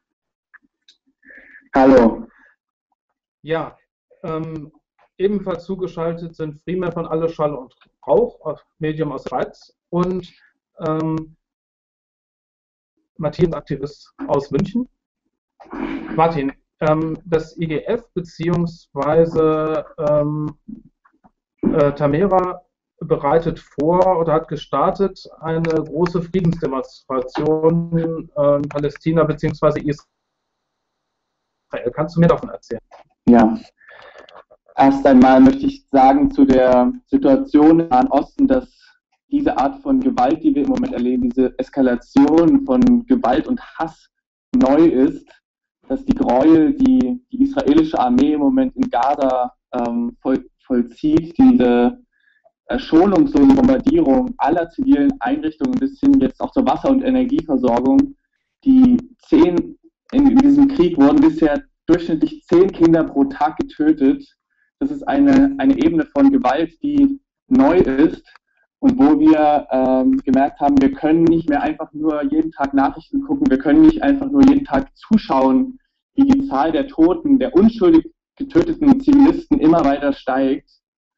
Hallo. Ja, ähm, ebenfalls zugeschaltet sind Freeman von Alle Schall und Rauch, auf Medium aus Schweiz, und ähm, Martin, Aktivist aus München. Martin, ähm, das I G F bzw. Ähm, äh, Tamera bereitet vor oder hat gestartet eine große Friedensdemonstration äh, in Palästina bzw. Israel. Kannst du mir davon erzählen? Ja, erst einmal möchte ich sagen zu der Situation im Nahen Osten, dass diese Art von Gewalt, die wir im Moment erleben, diese Eskalation von Gewalt und Hass neu ist, dass die Gräuel, die die israelische Armee im Moment in Gaza ähm, voll, vollzieht, diese äh, schonungslose Bombardierung aller zivilen Einrichtungen bis hin jetzt auch zur Wasser- und Energieversorgung. Die zehn, in diesem Krieg wurden bisher durchschnittlich zehn Kinder pro Tag getötet. Das ist eine, eine Ebene von Gewalt, die neu ist und wo wir ähm, gemerkt haben, wir können nicht mehr einfach nur jeden Tag Nachrichten gucken, wir können nicht einfach nur jeden Tag zuschauen, wie die Zahl der Toten, der unschuldig getöteten Zivilisten immer weiter steigt.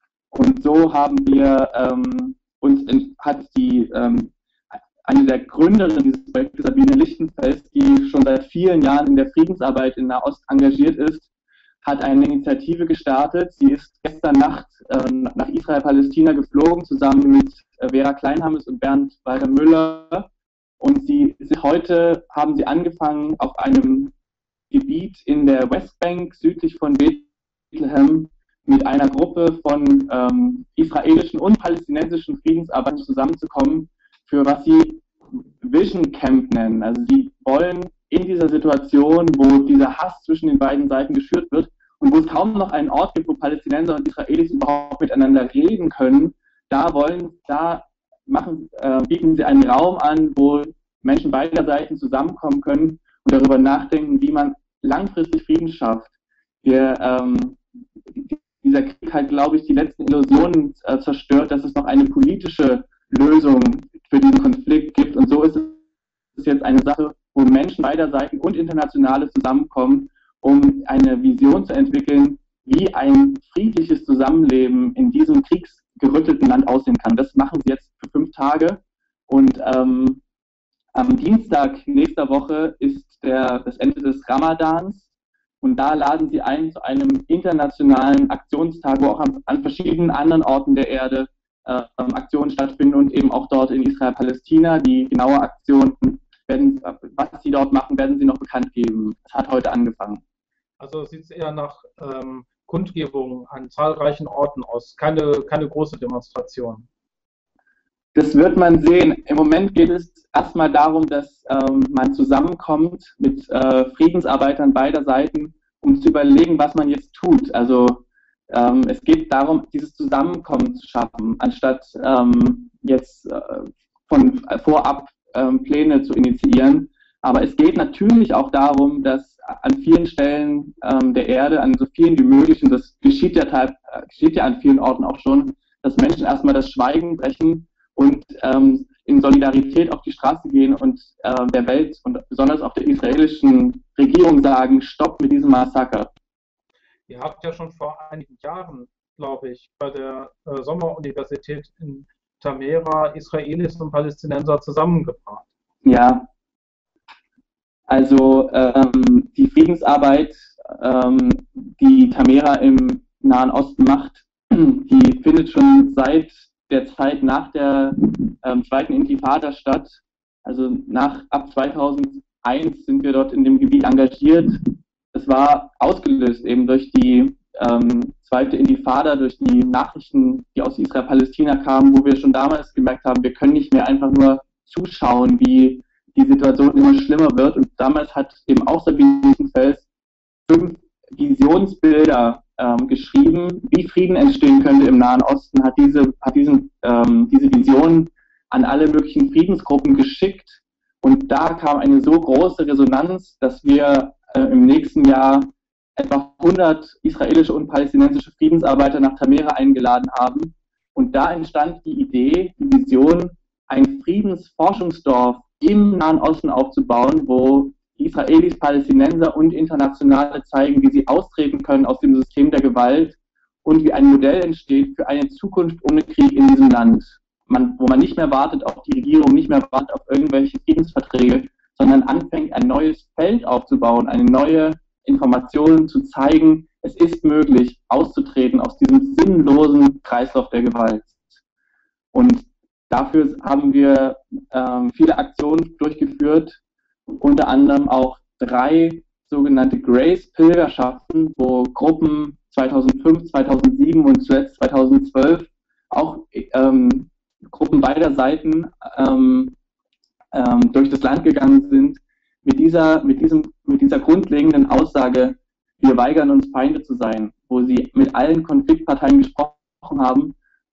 Und so haben wir ähm, uns, in, hat die, ähm, eine der Gründerinnen dieses Projektes, Sabine Lichtenfels, die schon seit vielen Jahren in der Friedensarbeit in Nahost engagiert ist, hat eine Initiative gestartet. Sie ist gestern Nacht äh, nach Israel-Palästina geflogen, zusammen mit äh, Vera Kleinhammes und Bernd Walter-Müller. Und sie sind heute, haben sie angefangen, auf einem Gebiet in der Westbank südlich von Bethlehem mit einer Gruppe von ähm, israelischen und palästinensischen Friedensarbeitern zusammenzukommen, für was sie Vision Camp nennen. Also sie wollen in dieser Situation, wo dieser Hass zwischen den beiden Seiten geschürt wird und wo es kaum noch einen Ort gibt, wo Palästinenser und Israelis überhaupt miteinander reden können, da wollen, da machen, äh, bieten sie einen Raum an, wo Menschen beider Seiten zusammenkommen können und darüber nachdenken, wie man langfristig Frieden schafft. Wir, ähm, dieser Krieg hat, glaube ich, die letzten Illusionen äh, zerstört, dass es noch eine politische Lösung für diesen Konflikt gibt. Und so ist es jetzt eine Sache, wo Menschen beider Seiten und Internationale zusammenkommen, um eine Vision zu entwickeln, wie ein friedliches Zusammenleben in diesem kriegsgerüttelten Land aussehen kann. Das machen sie jetzt für fünf Tage. Und ähm, am Dienstag nächster Woche ist der, das Ende des Ramadans. Und da laden sie ein zu einem internationalen Aktionstag, wo auch an, an verschiedenen anderen Orten der Erde äh, Aktionen stattfinden und eben auch dort in Israel-Palästina. Die genaue Aktion, werden, was sie dort machen, werden sie noch bekannt geben. Es hat heute angefangen. Also sieht es eher nach ähm, Kundgebungen an zahlreichen Orten aus, keine, keine große Demonstration. Das wird man sehen. Im Moment geht es erstmal darum, dass ähm, man zusammenkommt mit äh, Friedensarbeitern beider Seiten, um zu überlegen, was man jetzt tut. Also ähm, es geht darum, dieses Zusammenkommen zu schaffen, anstatt ähm, jetzt äh, von äh, vorab ähm, Pläne zu initiieren. Aber es geht natürlich auch darum, dass an vielen Stellen ähm, der Erde, an so vielen wie möglich, und das geschieht ja, äh, geschieht ja an vielen Orten auch schon, dass Menschen erstmal das Schweigen brechen und ähm, in Solidarität auf die Straße gehen und äh, der Welt und besonders auch der israelischen Regierung sagen, stopp mit diesem Massaker. Ihr habt ja schon vor einigen Jahren, glaube ich, bei der äh, Sommeruniversität in Tamera Israelis und Palästinenser zusammengebracht. Ja, also ähm, die Friedensarbeit, ähm, die Tamera im Nahen Osten macht, die findet schon seit der Zeit nach der ähm, zweiten Intifada statt. Also nach ab zweitausendeins sind wir dort in dem Gebiet engagiert. Das war ausgelöst eben durch die ähm, zweite Intifada, durch die Nachrichten, die aus Israel-Palästina kamen, wo wir schon damals gemerkt haben, wir können nicht mehr einfach nur zuschauen, wie die Situation immer schlimmer wird. Und damals hat eben auch Sabine Lichtenfels fünf Visionsbilder ähm, geschrieben, wie Frieden entstehen könnte im Nahen Osten, hat diese, hat diesen, ähm, diese Vision an alle möglichen Friedensgruppen geschickt. Und da kam eine so große Resonanz, dass wir äh, im nächsten Jahr etwa hundert israelische und palästinensische Friedensarbeiter nach Tamera eingeladen haben. Und da entstand die Idee, die Vision, ein Friedensforschungsdorf im Nahen Osten aufzubauen, wo Israelis, Palästinenser und Internationale zeigen, wie sie austreten können aus dem System der Gewalt und wie ein Modell entsteht für eine Zukunft ohne Krieg in diesem Land. Man, wo man nicht mehr wartet auf die Regierung, nicht mehr wartet auf irgendwelche Friedensverträge, sondern anfängt, ein neues Feld aufzubauen, eine neue Information zu zeigen, es ist möglich, auszutreten aus diesem sinnlosen Kreislauf der Gewalt. Und dafür haben wir ähm, viele Aktionen durchgeführt, unter anderem auch drei sogenannte Grace-Pilgerschaften, wo Gruppen zweitausendfünf, zweitausendsieben und zuletzt zweitausendzwölf auch ähm, Gruppen beider Seiten ähm, ähm, durch das Land gegangen sind, mit dieser, mit diesem, mit dieser grundlegenden Aussage, wir weigern uns Feinde zu sein, wo sie mit allen Konfliktparteien gesprochen haben,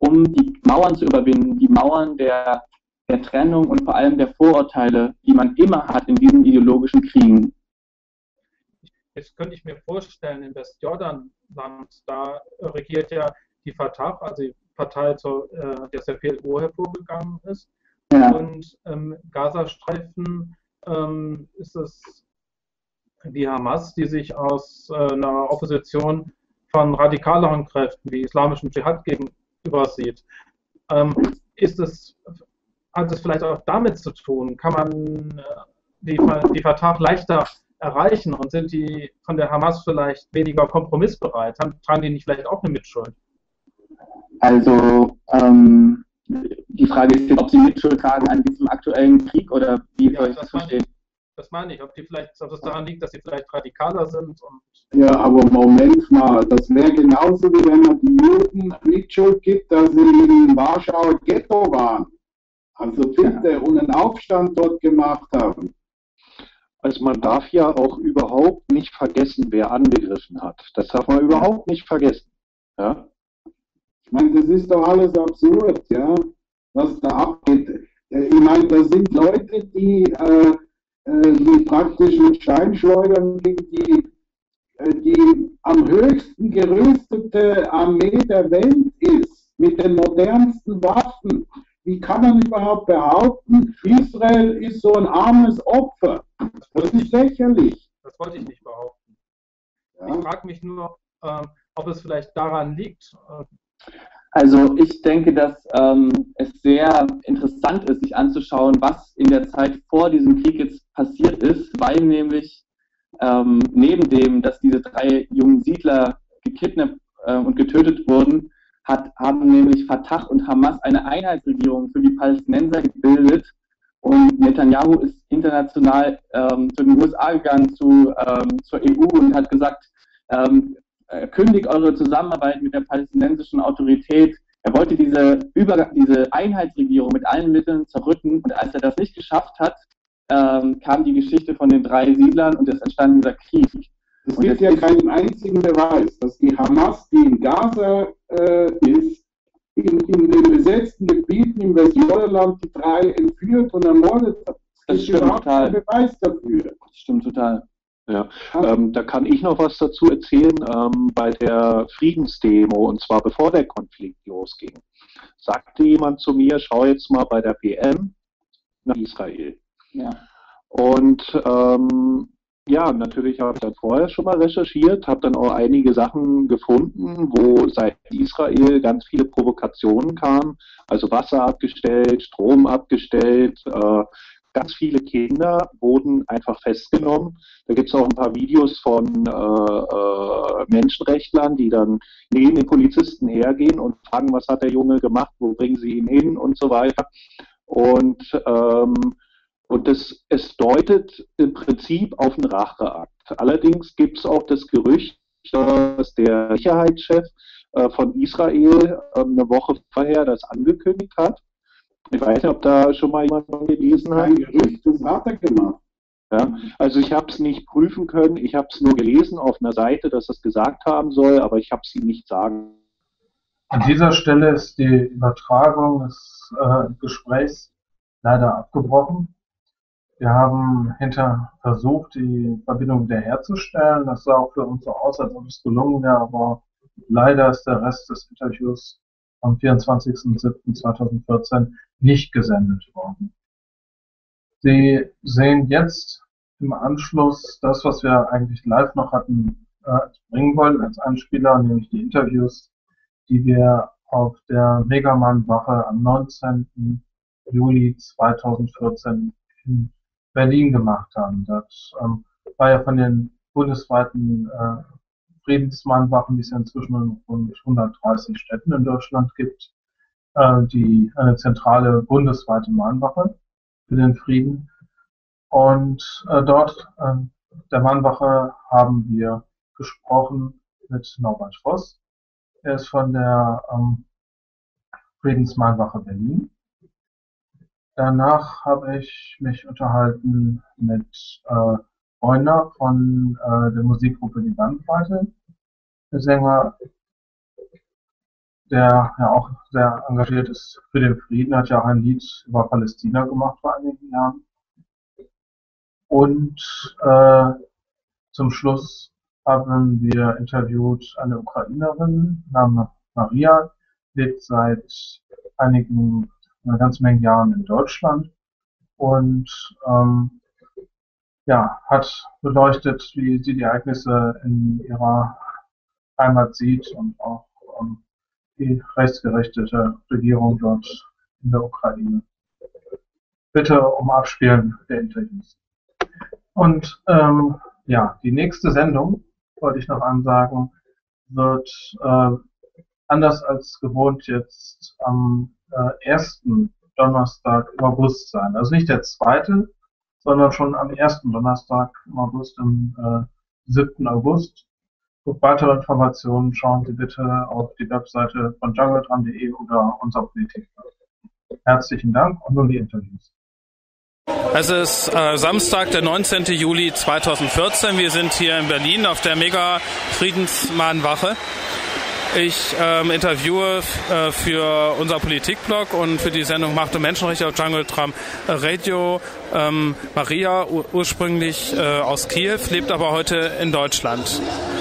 um die Mauern zu überwinden, die Mauern der, der Trennung und vor allem der Vorurteile, die man immer hat in diesen ideologischen Kriegen. Jetzt könnte ich mir vorstellen, in Westjordanland, da regiert ja die Fatah, also die Partei, zur, äh, die aus der P L O hervorgegangen ist. Ja. Und im Gazastreifen ähm, ist es die Hamas, die sich aus äh, einer Opposition von radikaleren Kräften wie islamischem Dschihad gegenüber sieht. Ähm, ist es, hat es vielleicht auch damit zu tun? Kann man äh, die, die Fatah leichter erreichen und sind die von der Hamas vielleicht weniger kompromissbereit? Tragen die nicht vielleicht auch eine Mitschuld? Also ähm, die Frage ist, ob sie Mitschuld tragen an diesem aktuellen Krieg oder wie Ja, soll ich das das verstehen? meine ich. Das meine ich, ob die vielleicht, ob es daran liegt, dass sie vielleicht radikaler sind. Und Ja, aber Moment mal, das wäre genauso wie wenn man die Juden Mitschuld gibt, dass sie in Warschauer Ghetto waren. Also bitte, und einen Aufstand dort gemacht haben. Also man darf ja auch überhaupt nicht vergessen, wer angegriffen hat. Das darf man überhaupt nicht vergessen. Ja? Ich meine, das ist doch alles absurd, ja, was da abgeht. Ich meine, das sind Leute, die, äh, die praktisch mit Steinschleudern gegen die, die am höchsten gerüstete Armee der Welt ist, mit den modernsten Waffen. Wie kann man überhaupt behaupten, Israel ist so ein armes Opfer? Das ist lächerlich. Das wollte ich nicht behaupten. Ja. Ich frage mich nur, ähm, ob es vielleicht daran liegt. Äh, Also ich denke, dass ähm, es sehr interessant ist, sich anzuschauen, was in der Zeit vor diesem Krieg jetzt passiert ist, weil nämlich ähm, neben dem, dass diese drei jungen Siedler gekidnappt äh, und getötet wurden, hat, haben nämlich Fatah und Hamas eine Einheitsregierung für die Palästinenser gebildet und Netanyahu ist international ähm, zu den U S A gegangen, zu, ähm, zur E U und hat gesagt, ähm, kündigt eure Zusammenarbeit mit der palästinensischen Autorität. Er wollte diese, Über diese Einheitsregierung mit allen Mitteln zerrütten und als er das nicht geschafft hat, ähm, kam die Geschichte von den drei Siedlern und es entstand dieser Krieg. Es gibt ja keinen einzigen Beweis, dass die Hamas, die in Gaza äh, ist, in, in den besetzten Gebieten im Westjordanland die drei entführt und ermordet hat. Das Es gibt stimmt überhaupt total. keinen Beweis dafür. Das stimmt total. Ja, ähm, da kann ich noch was dazu erzählen. Ähm, bei der Friedensdemo, und zwar bevor der Konflikt losging, sagte jemand zu mir, schau jetzt mal bei der P M nach Israel. Ja. Und ähm, ja, natürlich habe ich dann vorher schon mal recherchiert, habe dann auch einige Sachen gefunden, wo seit Israel ganz viele Provokationen kamen, also Wasser abgestellt, Strom abgestellt, äh, ganz viele Kinder wurden einfach festgenommen. Da gibt es auch ein paar Videos von äh, äh, Menschenrechtlern, die dann neben den Polizisten hergehen und fragen, was hat der Junge gemacht, wo bringen sie ihn hin und so weiter. Und, ähm, und das, es deutet im Prinzip auf einen Racheakt. Allerdings gibt es auch das Gerücht, dass der Sicherheitschef äh, von Israel äh, eine Woche vorher das angekündigt hat. Ich weiß nicht, ob da schon mal jemand gelesen hat. Ein Gerücht, das hat er gemacht. Ja, also ich habe es nicht prüfen können, ich habe es nur gelesen auf einer Seite, dass es gesagt haben soll, aber ich habe es ihm nicht sagen. An dieser Stelle ist die Übertragung des äh, Gesprächs leider abgebrochen. Wir haben hinter versucht, die Verbindung wiederherzustellen. Das sah auch für uns so aus, als ob es gelungen wäre, aber leider ist der Rest des Interviews am vierundzwanzigsten siebten zweitausendvierzehn nicht gesendet worden. Sie sehen jetzt im Anschluss das, was wir eigentlich live noch hatten äh, bringen wollen als Einspieler, nämlich die Interviews, die wir auf der Megaman-Wache am neunzehnten Juli zweitausendvierzehn in Berlin gemacht haben. Das ähm, war ja von den bundesweiten äh, Friedensmahnwachen, die es ja inzwischen in rund hundertdreißig Städten in Deutschland gibt, äh, die eine zentrale bundesweite Mahnwache für den Frieden. Und äh, dort, äh, der Mahnwache, haben wir gesprochen mit Norbert Voss. Er ist von der ähm, Friedensmahnwache Berlin. Danach habe ich mich unterhalten mit äh, Bräuner von äh, der Musikgruppe Die Bandbreite, der Sänger, der ja auch sehr engagiert ist für den Frieden, hat ja auch ein Lied über Palästina gemacht vor einigen Jahren. Und äh, zum Schluss haben wir interviewt eine Ukrainerin namens Maria, lebt seit einigen, einer ganzen Menge Jahren in Deutschland und ähm, ja, hat beleuchtet, wie sie die Ereignisse in ihrer Heimat sieht und auch ähm, die rechtsgerichtete Regierung dort in der Ukraine. Bitte um Abspielen der Interviews. Und ähm, ja, die nächste Sendung, wollte ich noch ansagen, wird äh, anders als gewohnt jetzt am äh, ersten Donnerstag im August sein. Also nicht der zweite, sondern schon am ersten Donnerstag im August, am äh, siebten August. Für weitere Informationen schauen Sie bitte auf die Webseite von jungletram punkt de oder unser Politik. Herzlichen Dank und nun die Interviews. Es ist äh, Samstag, der neunzehnten Juli zweitausendvierzehn. Wir sind hier in Berlin auf der Mega-Friedensmahnwache. Ich ähm, interviewe äh, für unser Politikblog und für die Sendung Macht und Menschenrechte auf Jungletram Radio ähm, Maria, ur ursprünglich äh, aus Kiew, lebt aber heute in Deutschland.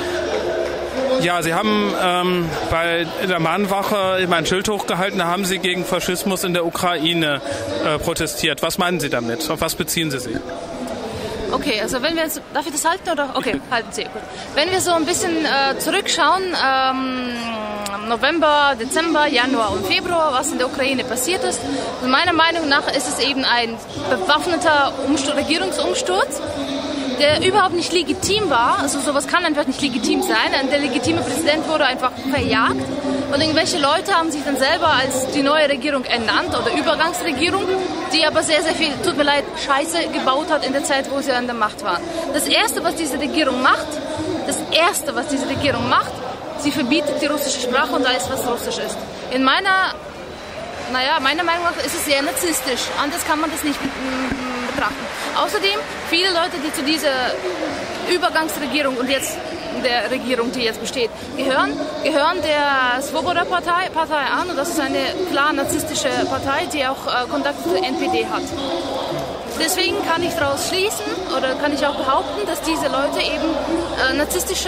Ja, Sie haben ähm, bei der Mahnwache immer ein Schild hochgehalten, da haben Sie gegen Faschismus in der Ukraine äh, protestiert. Was meinen Sie damit? Auf was beziehen Sie sich? Okay, also wenn wir jetzt, darf ich das halten oder? Okay, halten Sie. Gut. Wenn wir so ein bisschen äh, zurückschauen, ähm, November, Dezember, Januar und Februar, was in der Ukraine passiert ist, meiner Meinung nach ist es eben ein bewaffneter Umsturz, Regierungsumsturz, der überhaupt nicht legitim war. Also sowas kann einfach nicht legitim sein. Der legitime Präsident wurde einfach verjagt und irgendwelche Leute haben sich dann selber als die neue Regierung ernannt oder Übergangsregierung, die aber sehr, sehr viel, tut mir leid, Scheiße gebaut hat in der Zeit, wo sie an der Macht waren. Das Erste, was diese Regierung macht, das Erste, was diese Regierung macht, sie verbietet die russische Sprache und alles, was russisch ist. In meiner, naja, meiner Meinung nach ist es sehr narzisstisch. Anders kann man das nicht betrachten. Außerdem, viele Leute, die zu dieser Übergangsregierung und jetzt der Regierung, die jetzt besteht, gehören, gehören der Svoboda-Partei Partei an. Und das ist eine klar narzisstische Partei, die auch äh, Kontakt zur N P D hat. Deswegen kann ich daraus schließen oder kann ich auch behaupten, dass diese Leute eben äh, narzisstische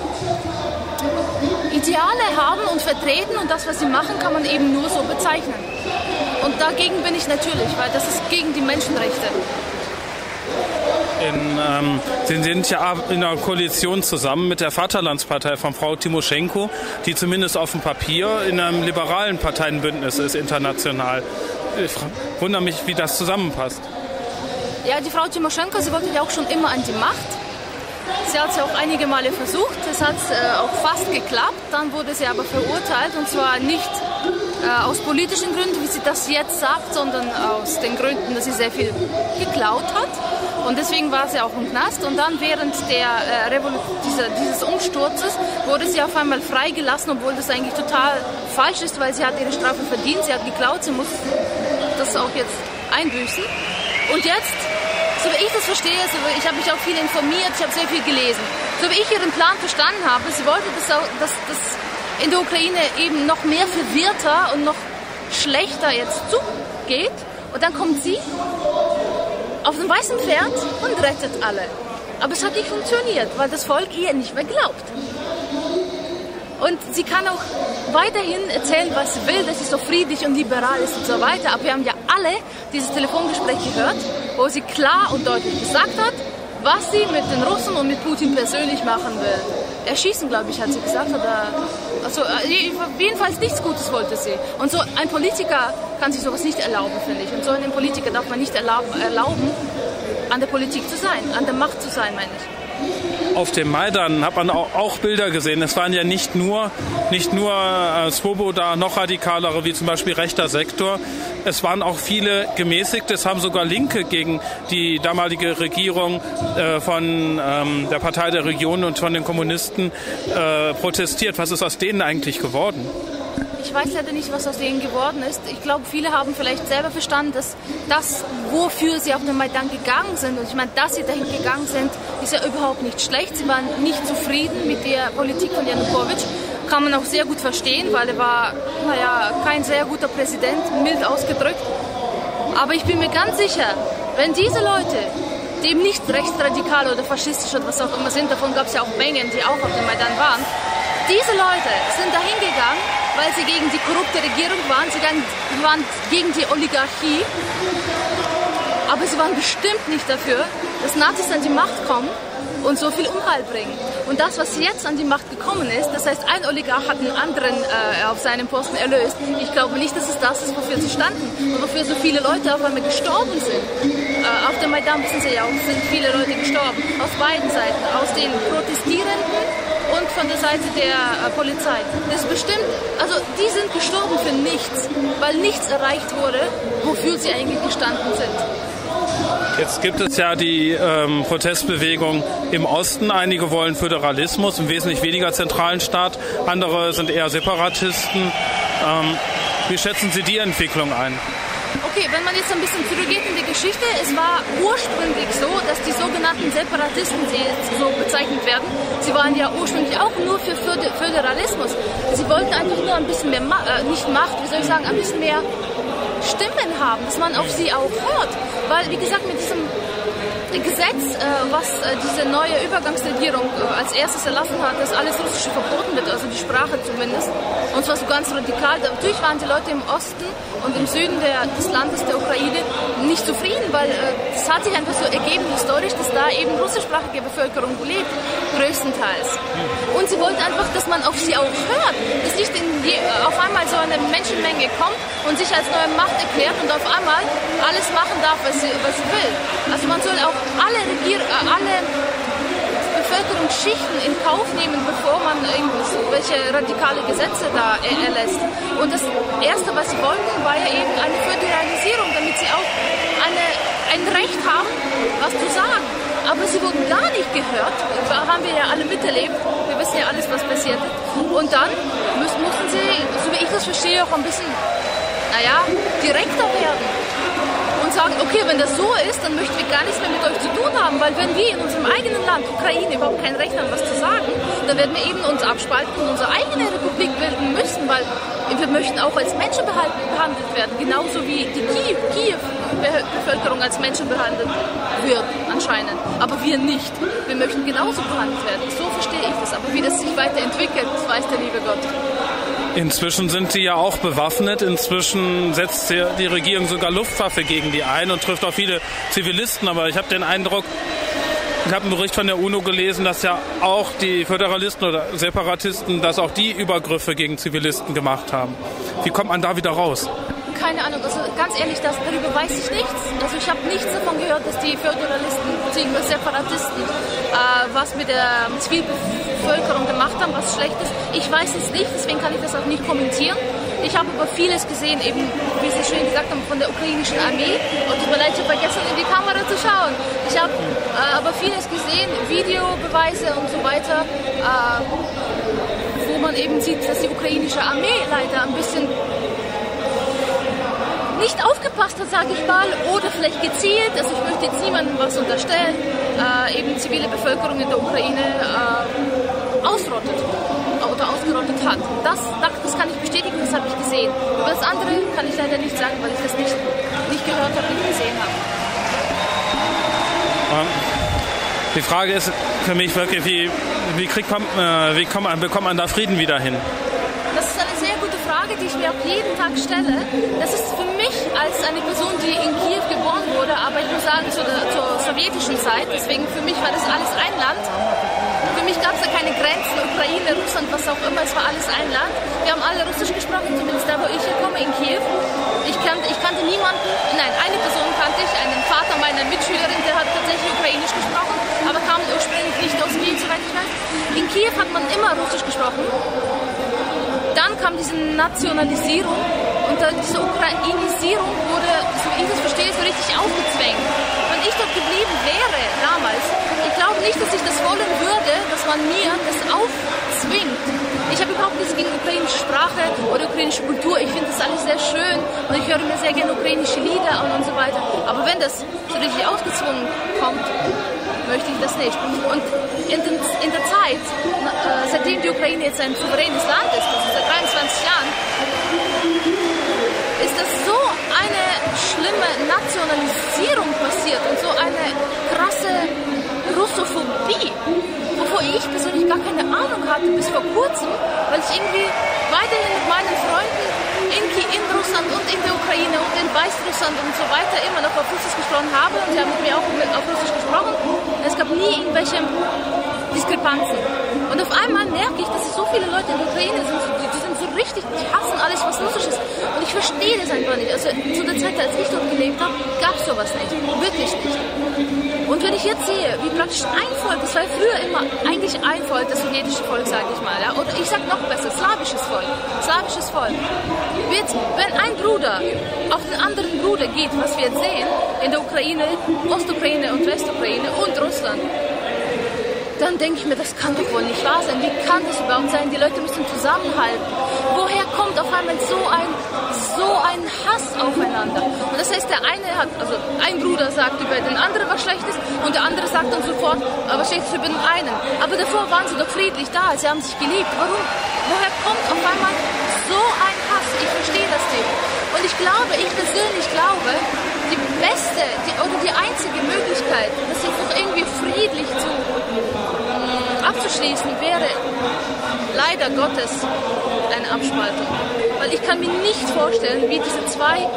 Ideale haben und vertreten und das, was sie machen, kann man eben nur so bezeichnen. Und dagegen bin ich natürlich, weil das ist gegen die Menschenrechte. In, ähm, Sie sind ja in einer Koalition zusammen mit der Vaterlandspartei von Frau Timoschenko, die zumindest auf dem Papier in einem liberalen Parteienbündnis ist, international. Ich wundere mich, wie das zusammenpasst. Ja, die Frau Timoschenko, sie wollte ja auch schon immer an die Macht. Sie hat es ja auch einige Male versucht, es hat äh, auch fast geklappt, dann wurde sie aber verurteilt und zwar nicht äh, aus politischen Gründen, wie sie das jetzt sagt, sondern aus den Gründen, dass sie sehr viel geklaut hat und deswegen war sie auch im Knast und dann während der, äh, dieser, dieses Umsturzes wurde sie auf einmal freigelassen, obwohl das eigentlich total falsch ist, weil sie hat ihre Strafe verdient, sie hat geklaut, sie muss das auch jetzt einbüßen und jetzt... So wie ich das verstehe, so ich habe mich auch viel informiert, ich habe sehr viel gelesen. So wie ich ihren Plan verstanden habe, sie wollte, dass, auch, dass das in der Ukraine eben noch mehr verwirrter und noch schlechter jetzt zugeht. Und dann kommt sie auf dem weißen Pferd und rettet alle. Aber es hat nicht funktioniert, weil das Volk ihr nicht mehr glaubt. Und sie kann auch weiterhin erzählen, was sie will, dass sie so friedlich und liberal ist und so weiter. Aber wir haben ja alle dieses Telefongespräch gehört, wo sie klar und deutlich gesagt hat, was sie mit den Russen und mit Putin persönlich machen will. Erschießen, glaube ich, hat sie gesagt. Oder, also jedenfalls nichts Gutes wollte sie. Und so ein Politiker kann sich sowas nicht erlauben, finde ich. Und so einen Politiker darf man nicht erlauben, erlauben, an der Politik zu sein, an der Macht zu sein, meine ich. Auf dem Maidan hat man auch Bilder gesehen. Es waren ja nicht nur, nicht nur äh, Svoboda, noch radikalere, wie zum Beispiel rechter Sektor. Es waren auch viele gemäßigte. Es haben sogar Linke gegen die damalige Regierung äh, von ähm, der Partei der Regionen und von den Kommunisten äh, protestiert. Was ist aus denen eigentlich geworden? Ich weiß leider nicht, was aus denen geworden ist. Ich glaube, viele haben vielleicht selber verstanden, dass das, wofür sie auf den Maidan gegangen sind, und ich meine, dass sie dahin gegangen sind, ist ja überhaupt nicht schlecht. Sie waren nicht zufrieden mit der Politik von Janukowitsch. kann man auch sehr gut verstehen, weil er war, naja, kein sehr guter Präsident, mild ausgedrückt. Aber ich bin mir ganz sicher, wenn diese Leute, die eben nicht rechtsradikal oder faschistisch oder was auch immer sind, davon gab es ja auch Mengen, die auch auf dem Maidan waren, diese Leute sind dahin gegangen, weil sie gegen die korrupte Regierung waren, sie waren gegen die Oligarchie, aber sie waren bestimmt nicht dafür, dass Nazis an die Macht kommen und so viel Unheil bringen. Und das, was jetzt an die Macht gekommen ist, das heißt, ein Oligarch hat einen anderen äh, auf seinem Posten erlöst. Ich glaube nicht, dass es das ist, wofür sie standen und wofür so viele Leute auf einmal gestorben sind. Äh, auf dem Maidan, wissen Sie ja auch, sind viele Leute gestorben. Auf beiden Seiten, aus den Protestierenden und von der Seite der äh, Polizei. Das ist bestimmt, also die sind gestorben für nichts, weil nichts erreicht wurde, wofür sie eigentlich gestanden sind. Jetzt gibt es ja die ähm, Protestbewegung im Osten. Einige wollen Föderalismus, im wesentlich weniger zentralen Staat. Andere sind eher Separatisten. Ähm, wie schätzen Sie die Entwicklung ein? Okay, wenn man jetzt ein bisschen zurückgeht in die Geschichte, es war ursprünglich so, dass die sogenannten Separatisten, die jetzt so bezeichnet werden, sie waren ja ursprünglich auch nur für Föderalismus. Sie wollten einfach nur ein bisschen mehr, Ma- äh, nicht Macht, wie soll ich sagen, ein bisschen mehr Stimmen haben, dass man auf sie auch hört. Weil, wie gesagt, mit diesem Gesetz, äh, was äh, diese neue Übergangsregierung äh, als erstes erlassen hat, dass alles Russische verboten wird, also die Sprache zumindest, und zwar so ganz radikal. Natürlich waren die Leute im Osten und im Süden der, des Landes, der Ukraine, nicht zufrieden, weil es äh, hat sich einfach so ergeben historisch, dass da eben russischsprachige Bevölkerung lebt, größtenteils. Und sie wollten einfach, dass man auf sie auch hört, dass nicht in je, auf einmal so eine Menschenmenge kommt und sich als neue Macht erklärt und auf einmal alles machen darf, was sie, was sie will. Also man soll auch alle, Regier äh, alle Bevölkerungsschichten in Kauf nehmen, bevor man irgendwelche radikale Gesetze da er erlässt. Und das Erste, was sie wollten, war ja eben eine Föderalisierung, damit sie auch eine, ein Recht haben, was zu sagen. Aber sie wurden gar nicht gehört. Da haben wir ja alle miterlebt. Wir wissen ja alles, was passiert ist. Und dann müssen, mussten sie, so wie ich das verstehe, auch ein bisschen, naja, direkter werden. Und sagen, okay, wenn das so ist, dann möchten wir gar nichts mehr mit euch zu tun haben, weil wenn wir in unserem eigenen Land, Ukraine, überhaupt kein Recht haben, was zu sagen, dann werden wir eben uns abspalten und unsere eigene Republik bilden müssen, weil wir möchten auch als Menschen behandelt werden, genauso wie die Kiew-Bevölkerung als Menschen behandelt wird, anscheinend. Aber wir nicht. Wir möchten genauso behandelt werden. So verstehe ich das. Aber wie das sich weiterentwickelt, das weiß der liebe Gott. Inzwischen sind die ja auch bewaffnet. Inzwischen setzt die Regierung sogar Luftwaffe gegen die ein und trifft auch viele Zivilisten. Aber ich habe den Eindruck, ich habe einen Bericht von der UNO gelesen, dass ja auch die Föderalisten oder Separatisten, dass auch die Übergriffe gegen Zivilisten gemacht haben. Wie kommt man da wieder raus? Keine Ahnung, also ganz ehrlich, das, darüber weiß ich nichts. Also ich habe nichts davon gehört, dass die Föderalisten bzw. Separatisten äh, was mit der Zivilbevölkerung gemacht haben, was schlecht ist. Ich weiß es nicht, deswegen kann ich das auch nicht kommentieren. Ich habe aber vieles gesehen, eben, wie Sie schön gesagt haben, von der ukrainischen Armee. Und tut mir leid, ich habe vergessen, in die Kamera zu schauen. Ich habe äh, aber vieles gesehen, Videobeweise und so weiter, äh, wo man eben sieht, dass die ukrainische Armee leider ein bisschen nicht aufgepasst hat, sage ich mal, oder vielleicht gezielt, also ich möchte jetzt niemandem was unterstellen, äh, eben zivile Bevölkerung in der Ukraine äh, ausrottet oder ausgerottet hat. Das, das kann ich bestätigen, das habe ich gesehen. Über das andere kann ich leider nicht sagen, weil ich das nicht, nicht gehört habe, nicht gesehen habe. Die Frage ist für mich wirklich, wie, wie, kriegt man, äh, wie kommt man, bekommt man da Frieden wieder hin? Das ist eine sehr gute Frage, die ich mir auch jeden Tag stelle. Das ist für mich als eine Person, die in Kiew geboren wurde, aber ich muss sagen zur, zur sowjetischen Zeit, deswegen für mich war das alles ein Land. Für mich gab es da keine Grenzen, Ukraine, Russland, was auch immer, es war alles ein Land. Wir haben alle Russisch gesprochen, zumindest da, wo ich herkomme, in Kiew. Ich kannte, ich kannte niemanden, nein, eine Person kannte ich, einen Vater meiner Mitschülerin, der hat tatsächlich Ukrainisch gesprochen, aber kam ursprünglich nicht aus Kiew, soweit ich weiß. In Kiew hat man immer Russisch gesprochen. Dann kam diese Nationalisierung und diese Ukrainisierung wurde, so wie ich das verstehe, so richtig aufgezwängt. Wenn ich dort geblieben wäre damals, ich glaube nicht, dass ich das wollen würde, dass man mir das aufzwingt. Ich habe überhaupt nichts gegen ukrainische Sprache oder ukrainische Kultur. Ich finde das alles sehr schön und ich höre mir sehr gerne ukrainische Lieder an und so weiter. Aber wenn das so richtig ausgezwungen kommt, möchte ich das nicht. Und in, den, in der Zeit, äh, seitdem die Ukraine jetzt ein souveränes Land ist, also seit dreiundzwanzig Jahren, ist das so eine schlimme Nationalisierung passiert und so eine krasse Russophobie, wovor ich persönlich gar keine Ahnung hatte bis vor kurzem, weil ich irgendwie weiterhin mit meinen Freunden in, in Russland und in der Ukraine und in Weißrussland und so weiter immer noch auf Russisch gesprochen habe und sie haben mit mir auch auf Russisch gesprochen. Es gab nie irgendwelche Diskrepanzen. Und auf einmal merke ich, dass so viele Leute in der Ukraine sind, die, die sind so richtig, die hassen alles, was Russisch ist. Und ich verstehe das einfach nicht. Also zu der Zeit, als ich dort gelebt habe, gab es sowas nicht. Wirklich nicht. Und wenn ich jetzt sehe, wie praktisch ein Volk, das war ja früher immer eigentlich ein Volk, das sowjetische Volk, sage ich mal, ja, oder ich sage noch besser, slawisches Volk, slawisches Volk. Jetzt, wenn ein Bruder auf den anderen Bruder geht, was wir jetzt sehen, in der Ukraine, Ostukraine und Westukraine und Russland, dann denke ich mir, das kann doch wohl nicht wahr sein. Wie kann das überhaupt sein? Die Leute müssen zusammenhalten. Woher kommt auf einmal so ein, so ein Hass aufeinander? Und das heißt, der eine hat, also ein Bruder sagt über den anderen was Schlechtes und der andere sagt dann sofort was Schlechtes über den einen. Aber davor waren sie doch friedlich da, sie haben sich geliebt. Warum? Woher kommt auf einmal so ein Hass? Ich verstehe das nicht. Und ich glaube, ich persönlich glaube, die beste die, oder die einzige Möglichkeit, das jetzt noch irgendwie friedlich zu abzuschließen, wäre leider Gottes eine Abspaltung. Weil ich kann mir nicht vorstellen, wie diese zwei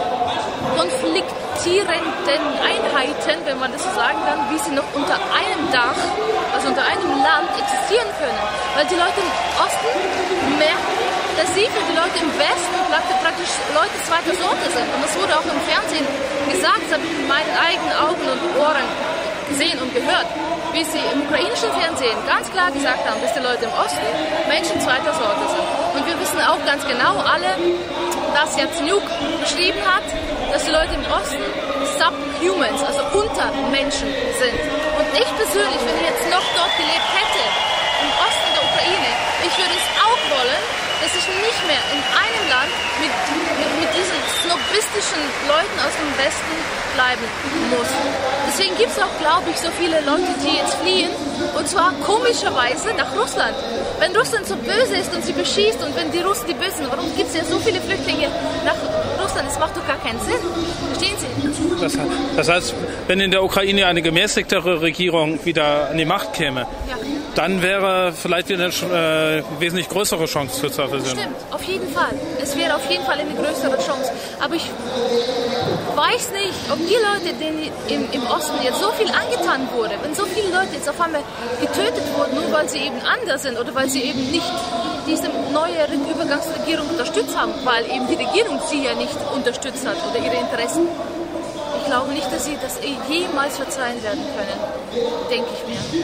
konfliktierenden Einheiten, wenn man das so sagen kann, wie sie noch unter einem Dach, also unter einem Land existieren können. Weil die Leute im Osten merken, dass sie für die Leute im Westen praktisch Leute zweiter Sorte sind. Und das wurde auch im Fernsehen gesagt, das habe ich mit meinen eigenen Augen und Ohren gesehen und gehört, wie sie im ukrainischen Fernsehen ganz klar gesagt haben, dass die Leute im Osten Menschen zweiter Sorte sind. Und wir wissen auch ganz genau alle, dass Yatsenyuk beschrieben hat, dass die Leute im Osten Subhumans, also Untermenschen sind. Und ich persönlich, wenn ich jetzt noch dort gelebt hätte, im Osten der Ukraine, ich würde es auch wollen, dass ich nicht mehr in einem Land mit, mit, mit diesen snobistischen Leuten aus dem Westen bleiben muss. Deswegen gibt es auch, glaube ich, so viele Leute, die jetzt fliehen, und zwar komischerweise nach Russland. Wenn Russland so böse ist und sie beschießt und wenn die Russen die Bösen, warum gibt es ja so viele Flüchtlinge nach Russland? Das macht doch gar keinen Sinn. Verstehen Sie? Das, das heißt, wenn in der Ukraine eine gemäßigtere Regierung wieder an die Macht käme, ja, dann wäre vielleicht wieder eine äh, wesentlich größere Chance für zur Versöhnung. Stimmt, auf jeden Fall. Es wäre auf jeden Fall eine größere Chance. Aber ich weiß nicht, ob die Leute, denen im, im Osten jetzt so viel angetan wurde, wenn so viele Leute jetzt auf einmal getötet wurden, nur weil sie eben anders sind oder weil sie eben nicht diese neue Übergangsregierung unterstützt haben, weil eben die Regierung sie ja nicht unterstützt hat oder ihre Interessen. Ich glaube nicht, dass sie das jemals verzeihen werden können. Denke ich mir.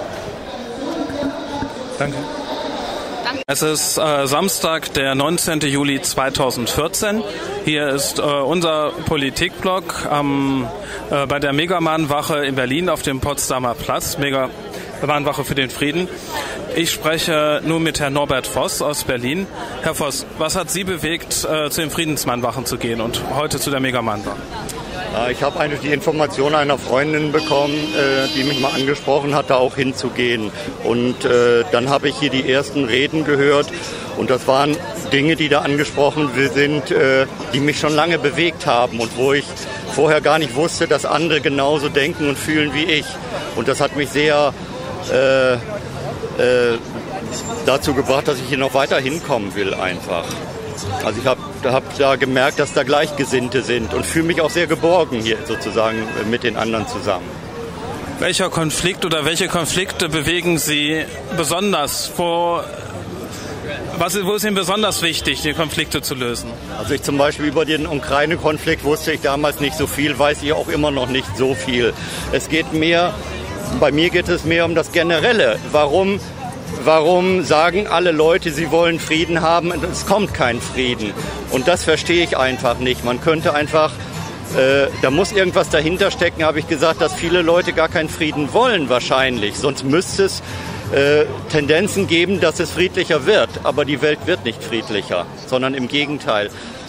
Danke. Es ist äh, Samstag, der neunzehnten Juli zweitausendvierzehn. Hier ist äh, unser Politikblog ähm, äh, bei der Megamahnwache in Berlin auf dem Potsdamer Platz. Megamahnwache für den Frieden. Ich spreche nun mit Herrn Norbert Voss aus Berlin. Herr Voss, was hat Sie bewegt, äh, zu den Friedensmahnwachen zu gehen und heute zu der Megamahnwache? Ich habe eigentlich die Information einer Freundin bekommen, die mich mal angesprochen hat, da auch hinzugehen. Und äh, dann habe ich hier die ersten Reden gehört und das waren Dinge, die da angesprochen sind, äh, die mich schon lange bewegt haben und wo ich vorher gar nicht wusste, dass andere genauso denken und fühlen wie ich. Und das hat mich sehr äh, äh, dazu gebracht, dass ich hier noch weiter hinkommen will einfach. Also ich habe hab da gemerkt, dass da Gleichgesinnte sind und fühle mich auch sehr geborgen hier sozusagen mit den anderen zusammen. Welcher Konflikt oder welche Konflikte bewegen Sie besonders? Wo, was, wo ist Ihnen besonders wichtig, die Konflikte zu lösen? Also ich zum Beispiel über den Ukraine-Konflikt wusste ich damals nicht so viel, weiß ich auch immer noch nicht so viel. Es geht mehr, bei mir geht es mehr um das Generelle. Warum Warum sagen alle Leute, sie wollen Frieden haben und es kommt kein Frieden? Und das verstehe ich einfach nicht. Man könnte einfach, äh, da muss irgendwas dahinter stecken, habe ich gesagt, dass viele Leute gar keinen Frieden wollen wahrscheinlich. Sonst müsste es äh, Tendenzen geben, dass es friedlicher wird. Aber die Welt wird nicht friedlicher, sondern im Gegenteil.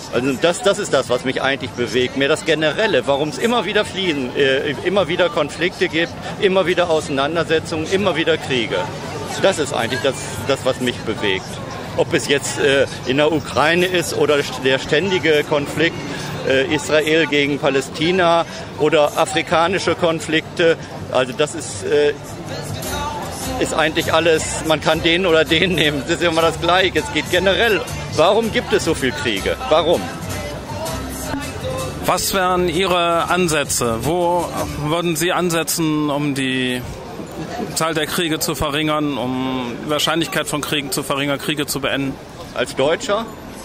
Also das, das ist das, was mich eigentlich bewegt. Mehr das Generelle, warum es immer wieder Frieden, äh, immer wieder Konflikte gibt, immer wieder Auseinandersetzungen, immer wieder Kriege. Das ist eigentlich das, das was mich bewegt. Ob es jetzt äh, in der Ukraine ist oder der ständige Konflikt äh, Israel gegen Palästina oder afrikanische Konflikte. Also das ist, äh, ist eigentlich alles, man kann den oder den nehmen. Das ist immer das Gleiche. Es geht generell. Warum gibt es so viele Kriege? Warum? Was wären Ihre Ansätze? Wo würden Sie ansetzen, um die Zahl der Kriege zu verringern, um die Wahrscheinlichkeit von Kriegen zu verringern, Kriege zu beenden? Als Deutscher?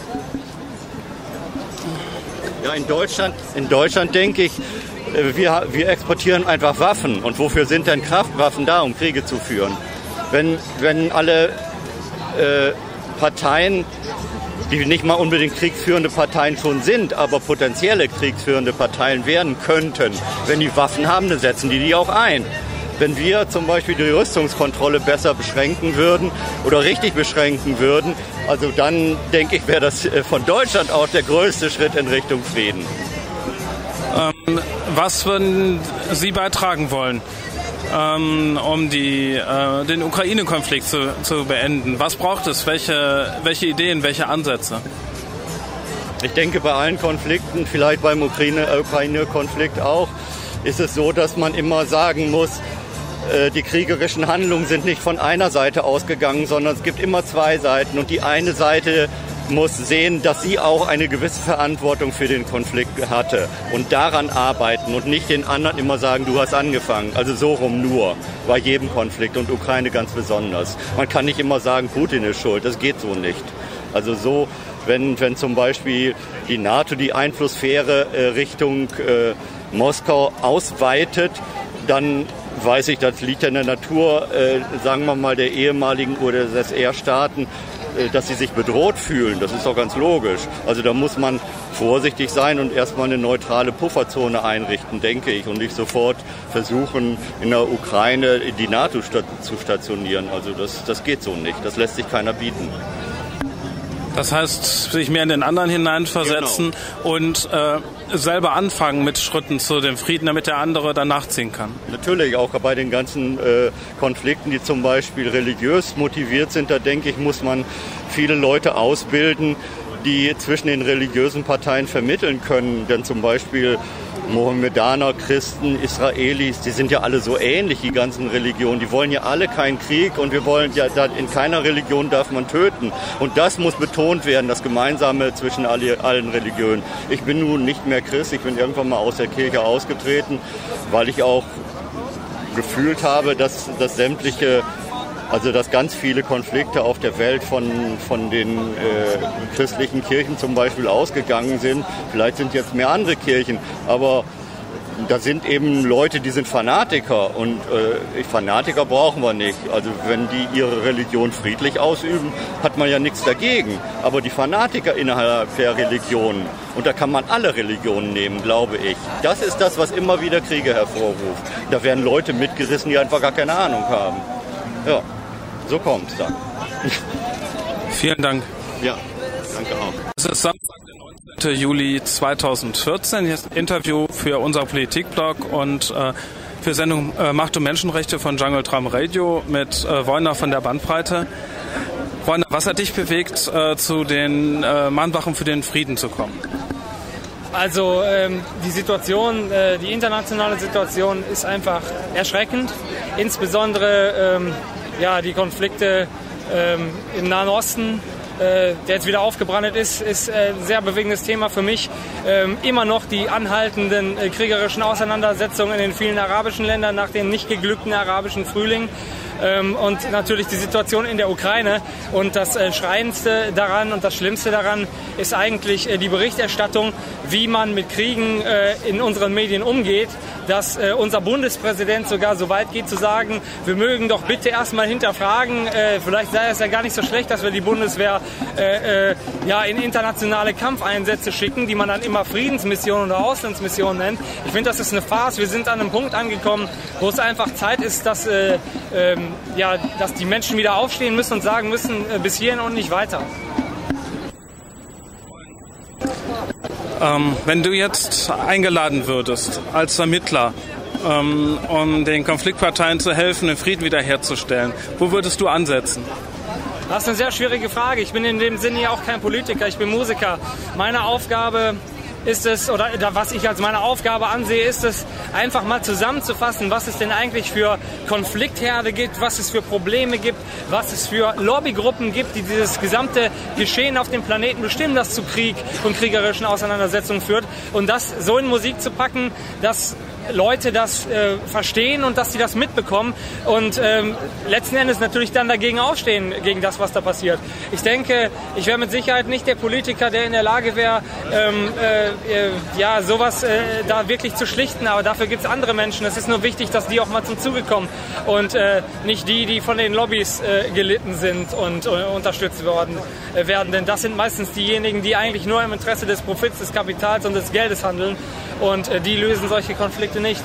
Ja, in Deutschland, in Deutschland denke ich, wir, wir exportieren einfach Waffen. Und wofür sind denn Kraftwaffen da, um Kriege zu führen? Wenn, wenn alle äh, Parteien, die nicht mal unbedingt kriegsführende Parteien schon sind, aber potenzielle kriegsführende Parteien werden könnten, wenn die Waffen haben, dann setzen die die auch ein. Wenn wir zum Beispiel die Rüstungskontrolle besser beschränken würden oder richtig beschränken würden, also dann denke ich, wäre das von Deutschland aus der größte Schritt in Richtung Frieden. Ähm, was würden Sie beitragen wollen, ähm, um die, äh, den Ukraine-Konflikt zu, zu beenden? Was braucht es? Welche, welche Ideen, welche Ansätze? Ich denke, bei allen Konflikten, vielleicht beim Ukraine-Konflikt auch, ist es so, dass man immer sagen muss, die kriegerischen Handlungen sind nicht von einer Seite ausgegangen, sondern es gibt immer zwei Seiten. Und die eine Seite muss sehen, dass sie auch eine gewisse Verantwortung für den Konflikt hatte und daran arbeiten und nicht den anderen immer sagen, du hast angefangen. Also so rum nur, bei jedem Konflikt und Ukraine ganz besonders. Man kann nicht immer sagen, Putin ist schuld, das geht so nicht. Also so, wenn, wenn zum Beispiel die NATO die Einflusssphäre äh, Richtung äh, Moskau ausweitet, dann weiß ich, das liegt in der Natur, äh, sagen wir mal, der ehemaligen oder des S S R-Staaten, äh, dass sie sich bedroht fühlen. Das ist doch ganz logisch. Also da muss man vorsichtig sein und erstmal eine neutrale Pufferzone einrichten, denke ich, und nicht sofort versuchen, in der Ukraine die NATO stat- zu stationieren. Also das, das geht so nicht. Das lässt sich keiner bieten. Das heißt, sich mehr in den anderen hineinversetzen, genau, und äh, selber anfangen mit Schritten zu dem Frieden, damit der andere dann nachziehen kann. Natürlich, auch bei den ganzen äh, Konflikten, die zum Beispiel religiös motiviert sind, da denke ich, muss man viele Leute ausbilden, die zwischen den religiösen Parteien vermitteln können. Denn zum Beispiel Mohammedaner, Christen, Israelis, die sind ja alle so ähnlich, die ganzen Religionen. Die wollen ja alle keinen Krieg und wir wollen ja, in keiner Religion darf man töten. Und das muss betont werden, das Gemeinsame zwischen alle, allen Religionen. Ich bin nun nicht mehr Christ, ich bin irgendwann mal aus der Kirche ausgetreten, weil ich auch gefühlt habe, dass, dass sämtliche, also dass ganz viele Konflikte auf der Welt von, von den äh, christlichen Kirchen zum Beispiel ausgegangen sind. Vielleicht sind jetzt mehr andere Kirchen, aber da sind eben Leute, die sind Fanatiker und äh, Fanatiker brauchen wir nicht. Also wenn die ihre Religion friedlich ausüben, hat man ja nichts dagegen. Aber die Fanatiker innerhalb der Religionen, und da kann man alle Religionen nehmen, glaube ich, das ist das, was immer wieder Kriege hervorruft. Da werden Leute mitgerissen, die einfach gar keine Ahnung haben. Ja. So kommt es dann. Vielen Dank. Ja, danke auch. Es ist Samstag, der neunzehnten Juli zweitausendvierzehn. Hier ist ein Interview für unser Politikblog und äh, für Sendung äh, Macht und Menschenrechte von Jungle Drum Radio mit äh, Woiner von der Bandbreite. Woiner, was hat dich bewegt, äh, zu den äh, Mahnwachen für den Frieden zu kommen? Also ähm, die Situation, äh, die internationale Situation ist einfach erschreckend. Insbesondere ähm, ja, die Konflikte ähm, im Nahen Osten, äh, der jetzt wieder aufgebrannt ist, ist äh, ein sehr bewegendes Thema für mich. Ähm, immer noch die anhaltenden äh, kriegerischen Auseinandersetzungen in den vielen arabischen Ländern nach dem nicht geglückten arabischen Frühling. Ähm, und natürlich die Situation in der Ukraine. Und das äh, Schreiendste daran und das Schlimmste daran ist eigentlich äh, die Berichterstattung, wie man mit Kriegen äh, in unseren Medien umgeht, dass äh, unser Bundespräsident sogar so weit geht zu sagen, wir mögen doch bitte erstmal hinterfragen, äh, vielleicht sei es ja gar nicht so schlecht, dass wir die Bundeswehr äh, äh, ja, in internationale Kampfeinsätze schicken, die man dann immer Friedensmissionen oder Auslandsmissionen nennt. Ich finde, das ist eine Farce. Wir sind an einem Punkt angekommen, wo es einfach Zeit ist, dass, äh, äh, ja, dass die Menschen wieder aufstehen müssen und sagen müssen, äh, bis hierhin und nicht weiter. Ähm, wenn du jetzt eingeladen würdest als Vermittler, ähm, um den Konfliktparteien zu helfen, den Frieden wiederherzustellen, wo würdest du ansetzen? Das ist eine sehr schwierige Frage. Ich bin in dem Sinne ja auch kein Politiker, ich bin Musiker. Meine Aufgabe ist es, oder was ich als meine Aufgabe ansehe, ist es, einfach mal zusammenzufassen, was es denn eigentlich für Konfliktherde gibt, was es für Probleme gibt, was es für Lobbygruppen gibt, die dieses gesamte Geschehen auf dem Planeten bestimmen, das zu Krieg und kriegerischen Auseinandersetzungen führt. Und das so in Musik zu packen, dass Leute das äh, verstehen und dass sie das mitbekommen und ähm, letzten Endes natürlich dann dagegen aufstehen, gegen das, was da passiert. Ich denke, ich wäre mit Sicherheit nicht der Politiker, der in der Lage wäre, ähm, äh, äh, ja, sowas äh, da wirklich zu schlichten, aber dafür gibt es andere Menschen. Es ist nur wichtig, dass die auch mal zum Zuge kommen und äh, nicht die, die von den Lobbys äh, gelitten sind und äh, unterstützt worden, äh, werden, denn das sind meistens diejenigen, die eigentlich nur im Interesse des Profits, des Kapitals und des Geldes handeln. Und äh, die lösen solche Konflikte nicht.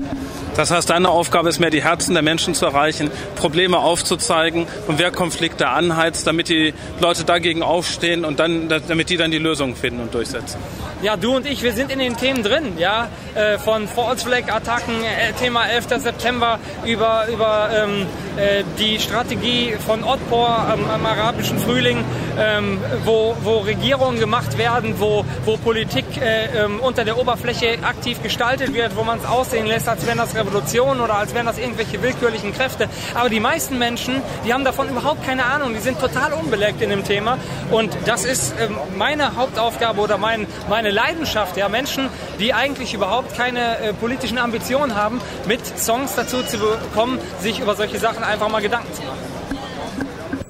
Das heißt, deine Aufgabe ist mehr, die Herzen der Menschen zu erreichen, Probleme aufzuzeigen und wer Konflikte anheizt, damit die Leute dagegen aufstehen und dann, damit die dann die Lösungen finden und durchsetzen. Ja, du und ich, wir sind in den Themen drin, ja, äh, von False Flag Attacken, äh, Thema elfter September über über ähm, äh, die Strategie von Otpor ähm, am arabischen Frühling, ähm, wo wo Regierungen gemacht werden, wo wo Politik äh, ähm, unter der Oberfläche aktiv gestaltet wird, wo man es aussehen lässt, als wären das Revolutionen oder als wären das irgendwelche willkürlichen Kräfte. Aber die meisten Menschen, die haben davon überhaupt keine Ahnung, die sind total unbeleckt in dem Thema und das ist ähm, meine Hauptaufgabe oder mein meine Leidenschaft, ja, Menschen, die eigentlich überhaupt keine äh, politischen Ambitionen haben, mit Songs dazu zu bekommen, sich über solche Sachen einfach mal Gedanken zu machen.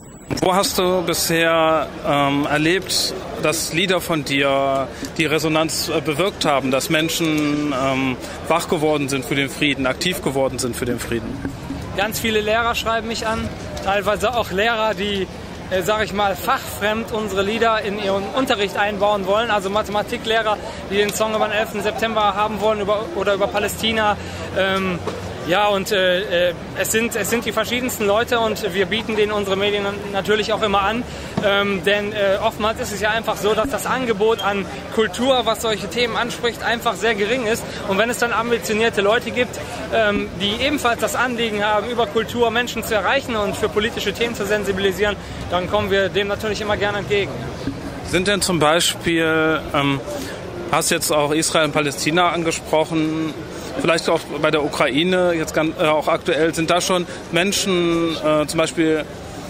Wo hast du bisher ähm, erlebt, dass Lieder von dir die Resonanz äh, bewirkt haben, dass Menschen ähm, wach geworden sind für den Frieden, aktiv geworden sind für den Frieden? Ganz viele Lehrer schreiben mich an, teilweise auch Lehrer, die Äh, sage ich mal, fachfremd unsere Lieder in ihren Unterricht einbauen wollen. Also Mathematiklehrer, die den Song über den elften September haben wollen über, oder über Palästina. Ähm, ja, und äh, äh, es, sind, es sind die verschiedensten Leute und wir bieten denen unsere Medien natürlich auch immer an. Ähm, denn äh, oftmals ist es ja einfach so, dass das Angebot an Kultur, was solche Themen anspricht, einfach sehr gering ist. Und wenn es dann ambitionierte Leute gibt, ähm, die ebenfalls das Anliegen haben, über Kultur Menschen zu erreichen und für politische Themen zu sensibilisieren, dann kommen wir dem natürlich immer gerne entgegen. Sind denn zum Beispiel, ähm, hast jetzt auch Israel und Palästina angesprochen, vielleicht auch bei der Ukraine, jetzt ganz, äh, auch aktuell, sind da schon Menschen, äh, zum Beispiel,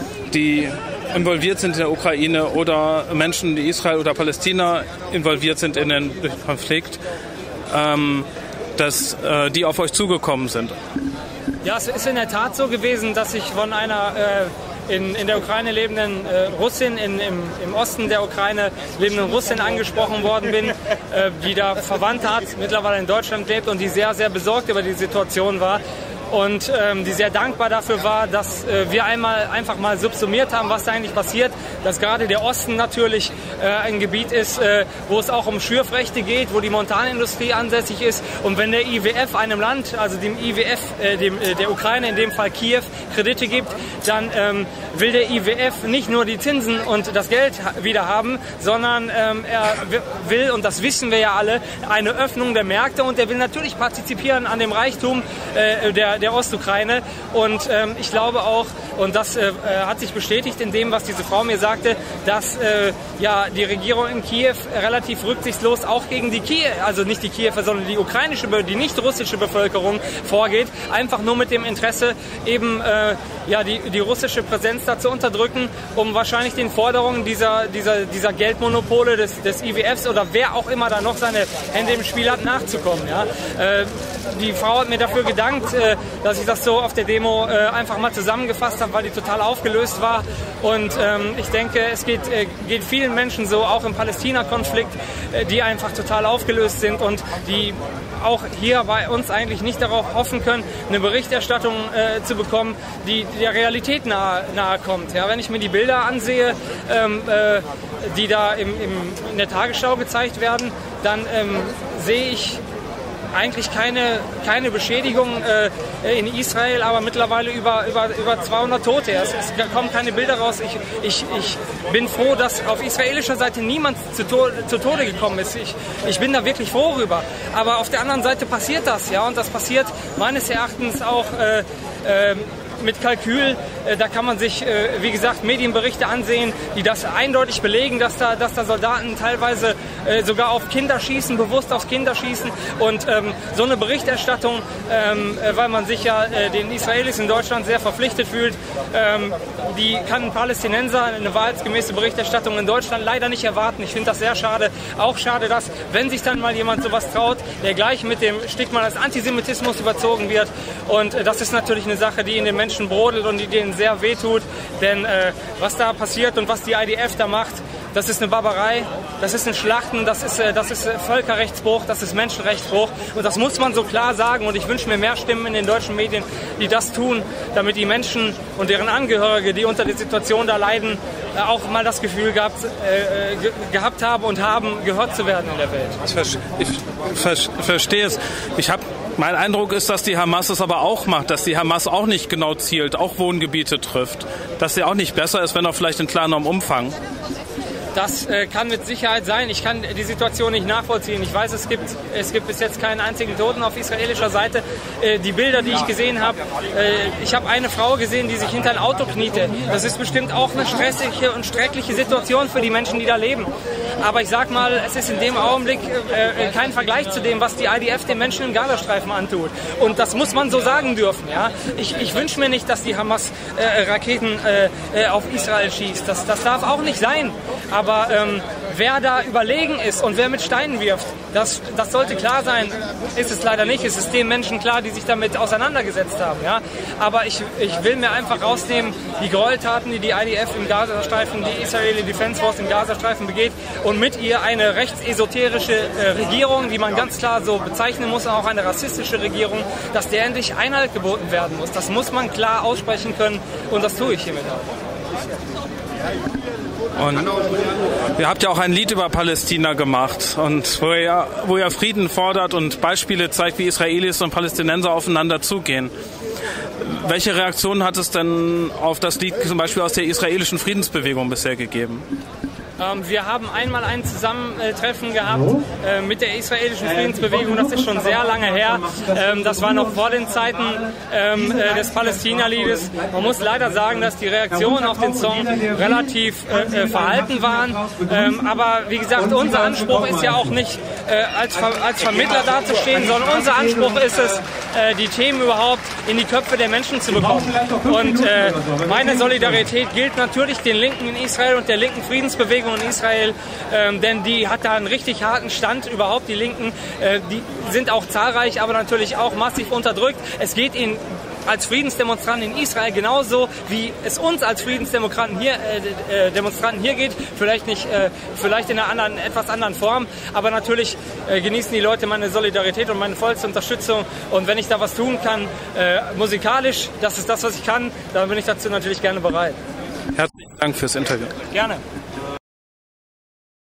die involviert sind in der Ukraine oder Menschen, die Israel oder Palästina involviert sind in den Konflikt, ähm, dass äh, die auf euch zugekommen sind? Ja, es ist in der Tat so gewesen, dass ich von einer äh, in, in der Ukraine lebenden äh, Russin, in, im, im Osten der Ukraine lebenden Russin angesprochen worden bin, äh, die da Verwandte hat, mittlerweile in Deutschland lebt und die sehr, sehr besorgt über die Situation war. Und ähm, die sehr dankbar dafür war, dass äh, wir einmal einfach mal subsumiert haben, was da eigentlich passiert, dass gerade der Osten natürlich äh, ein Gebiet ist, äh, wo es auch um Schürfrechte geht, wo die Montanindustrie ansässig ist. Und wenn der I W F einem Land, also dem I W F, äh, dem, äh, der Ukraine, in dem Fall Kiew, Kredite gibt, dann ähm, will der I W F nicht nur die Zinsen und das Geld wieder haben, sondern ähm, er will, und das wissen wir ja alle, eine Öffnung der Märkte und er will natürlich partizipieren an dem Reichtum äh, der der Ostukraine und ähm, ich glaube auch, und das äh, hat sich bestätigt in dem, was diese Frau mir sagte, dass äh, ja die Regierung in Kiew relativ rücksichtslos auch gegen die Kiew, also nicht die Kiewer, sondern die ukrainische, die nicht russische Bevölkerung vorgeht, einfach nur mit dem Interesse eben äh, ja die, die russische Präsenz da zu unterdrücken, um wahrscheinlich den Forderungen dieser, dieser, dieser Geldmonopole des, des I W Fs oder wer auch immer da noch seine Hände im Spiel hat, nachzukommen. Ja? Äh, die Frau hat mir dafür gedankt, äh, dass ich das so auf der Demo äh, einfach mal zusammengefasst habe, weil die total aufgelöst war. Und ähm, ich denke, es geht, äh, geht vielen Menschen so, auch im Palästina-Konflikt, äh, die einfach total aufgelöst sind und die auch hier bei uns eigentlich nicht darauf hoffen können, eine Berichterstattung äh, zu bekommen, die der Realität nahe, nahe kommt. Ja, wenn ich mir die Bilder ansehe, ähm, äh, die da im, im, in der Tagesschau gezeigt werden, dann ähm, sehe ich eigentlich keine, keine Beschädigung äh, in Israel, aber mittlerweile über, über, über zweihundert Tote. Es, es kommen keine Bilder raus. Ich, ich, ich bin froh, dass auf israelischer Seite niemand zu, to zu Tode gekommen ist. Ich, ich bin da wirklich froh rüber. Aber auf der anderen Seite passiert das, ja, und das passiert meines Erachtens auch äh, äh, mit Kalkül. Äh, da kann man sich, äh, wie gesagt, Medienberichte ansehen, die das eindeutig belegen, dass da, dass da Soldaten teilweise äh, sogar auf Kinder schießen, bewusst auf Kinder schießen. Und ähm, so eine Berichterstattung, ähm, äh, weil man sich ja äh, den Israelis in Deutschland sehr verpflichtet fühlt, ähm, die kann ein Palästinenser eine wahrheitsgemäße Berichterstattung in Deutschland leider nicht erwarten. Ich finde das sehr schade. Auch schade, dass, wenn sich dann mal jemand sowas traut, der gleich mit dem Stigma des Antisemitismus überzogen wird. Und äh, das ist natürlich eine Sache, die in den Menschen brodelt und die denen sehr wehtut. Denn äh, was da passiert und was die I D F da macht, das ist eine Barbarei, das ist ein Schlachten, das ist, äh, das ist Völkerrechtsbruch, das ist Menschenrechtsbruch. Und das muss man so klar sagen. Und ich wünsche mir mehr Stimmen in den deutschen Medien, die das tun, damit die Menschen und deren Angehörige, die unter der Situation da leiden, äh, auch mal das Gefühl gehabt, äh, ge gehabt haben und haben, gehört zu werden in der Welt. Ich ver verstehe es. Ich habe Mein Eindruck ist, dass die Hamas es aber auch macht, dass die Hamas auch nicht genau zielt, auch Wohngebiete trifft, dass sie auch nicht besser ist, wenn auch vielleicht in kleinerem Umfang. Das äh, kann mit Sicherheit sein. Ich kann die Situation nicht nachvollziehen. Ich weiß, es gibt, es gibt bis jetzt keinen einzigen Toten auf israelischer Seite. Äh, die Bilder, die ich gesehen habe, äh, ich habe eine Frau gesehen, die sich hinter ein Auto kniete. Das ist bestimmt auch eine stressige und schreckliche Situation für die Menschen, die da leben. Aber ich sag mal, es ist in dem Augenblick äh, kein Vergleich zu dem, was die I D F den Menschen im Gazastreifen antut. Und das muss man so sagen dürfen. Ja? Ich, ich wünsche mir nicht, dass die Hamas äh, Raketen äh, auf Israel schießt. Das, das darf auch nicht sein. Aber ähm, wer da überlegen ist und wer mit Steinen wirft, das, das sollte klar sein. Ist es leider nicht. Es ist den Menschen klar, die sich damit auseinandergesetzt haben. Ja? Aber ich, ich will mir einfach rausnehmen, die Gräueltaten, die die I D F im Gazastreifen, die Israeli Defense Force im Gazastreifen begeht und mit ihr eine rechtsesoterische äh, Regierung, die man ganz klar so bezeichnen muss, auch eine rassistische Regierung, dass der endlich Einhalt geboten werden muss. Das muss man klar aussprechen können und das tue ich hiermit auch. Und ihr habt ja auch ein Lied über Palästina gemacht, und wo ihr, wo ihr Frieden fordert und Beispiele zeigt, wie Israelis und Palästinenser aufeinander zugehen. Welche Reaktionen hat es denn auf das Lied zum Beispiel aus der israelischen Friedensbewegung bisher gegeben? Ähm, wir haben einmal ein Zusammentreffen gehabt äh, mit der israelischen Friedensbewegung, das ist schon sehr lange her. Ähm, das war noch vor den Zeiten ähm, äh, des Palästina-Liedes. Man muss leider sagen, dass die Reaktionen auf den Song relativ äh, äh, verhalten waren. Ähm, aber wie gesagt, unser Anspruch ist ja auch nicht äh, als, Ver als Vermittler dazustehen, sondern unser Anspruch ist es, äh, die Themen überhaupt in die Köpfe der Menschen zu bekommen. Und äh, meine Solidarität gilt natürlich den Linken in Israel und der linken Friedensbewegung in Israel, ähm, denn die hat da einen richtig harten Stand, überhaupt die Linken, äh, die sind auch zahlreich, aber natürlich auch massiv unterdrückt. Es geht ihnen als Friedensdemonstranten in Israel genauso, wie es uns als Friedensdemonstranten hier, äh, Demonstranten hier geht, vielleicht nicht, äh, vielleicht in einer anderen, etwas anderen Form, aber natürlich äh, genießen die Leute meine Solidarität und meine vollste Unterstützung, und wenn ich da was tun kann, äh, musikalisch, das ist das, was ich kann, dann bin ich dazu natürlich gerne bereit. Herzlichen Dank fürs Interview. Gerne.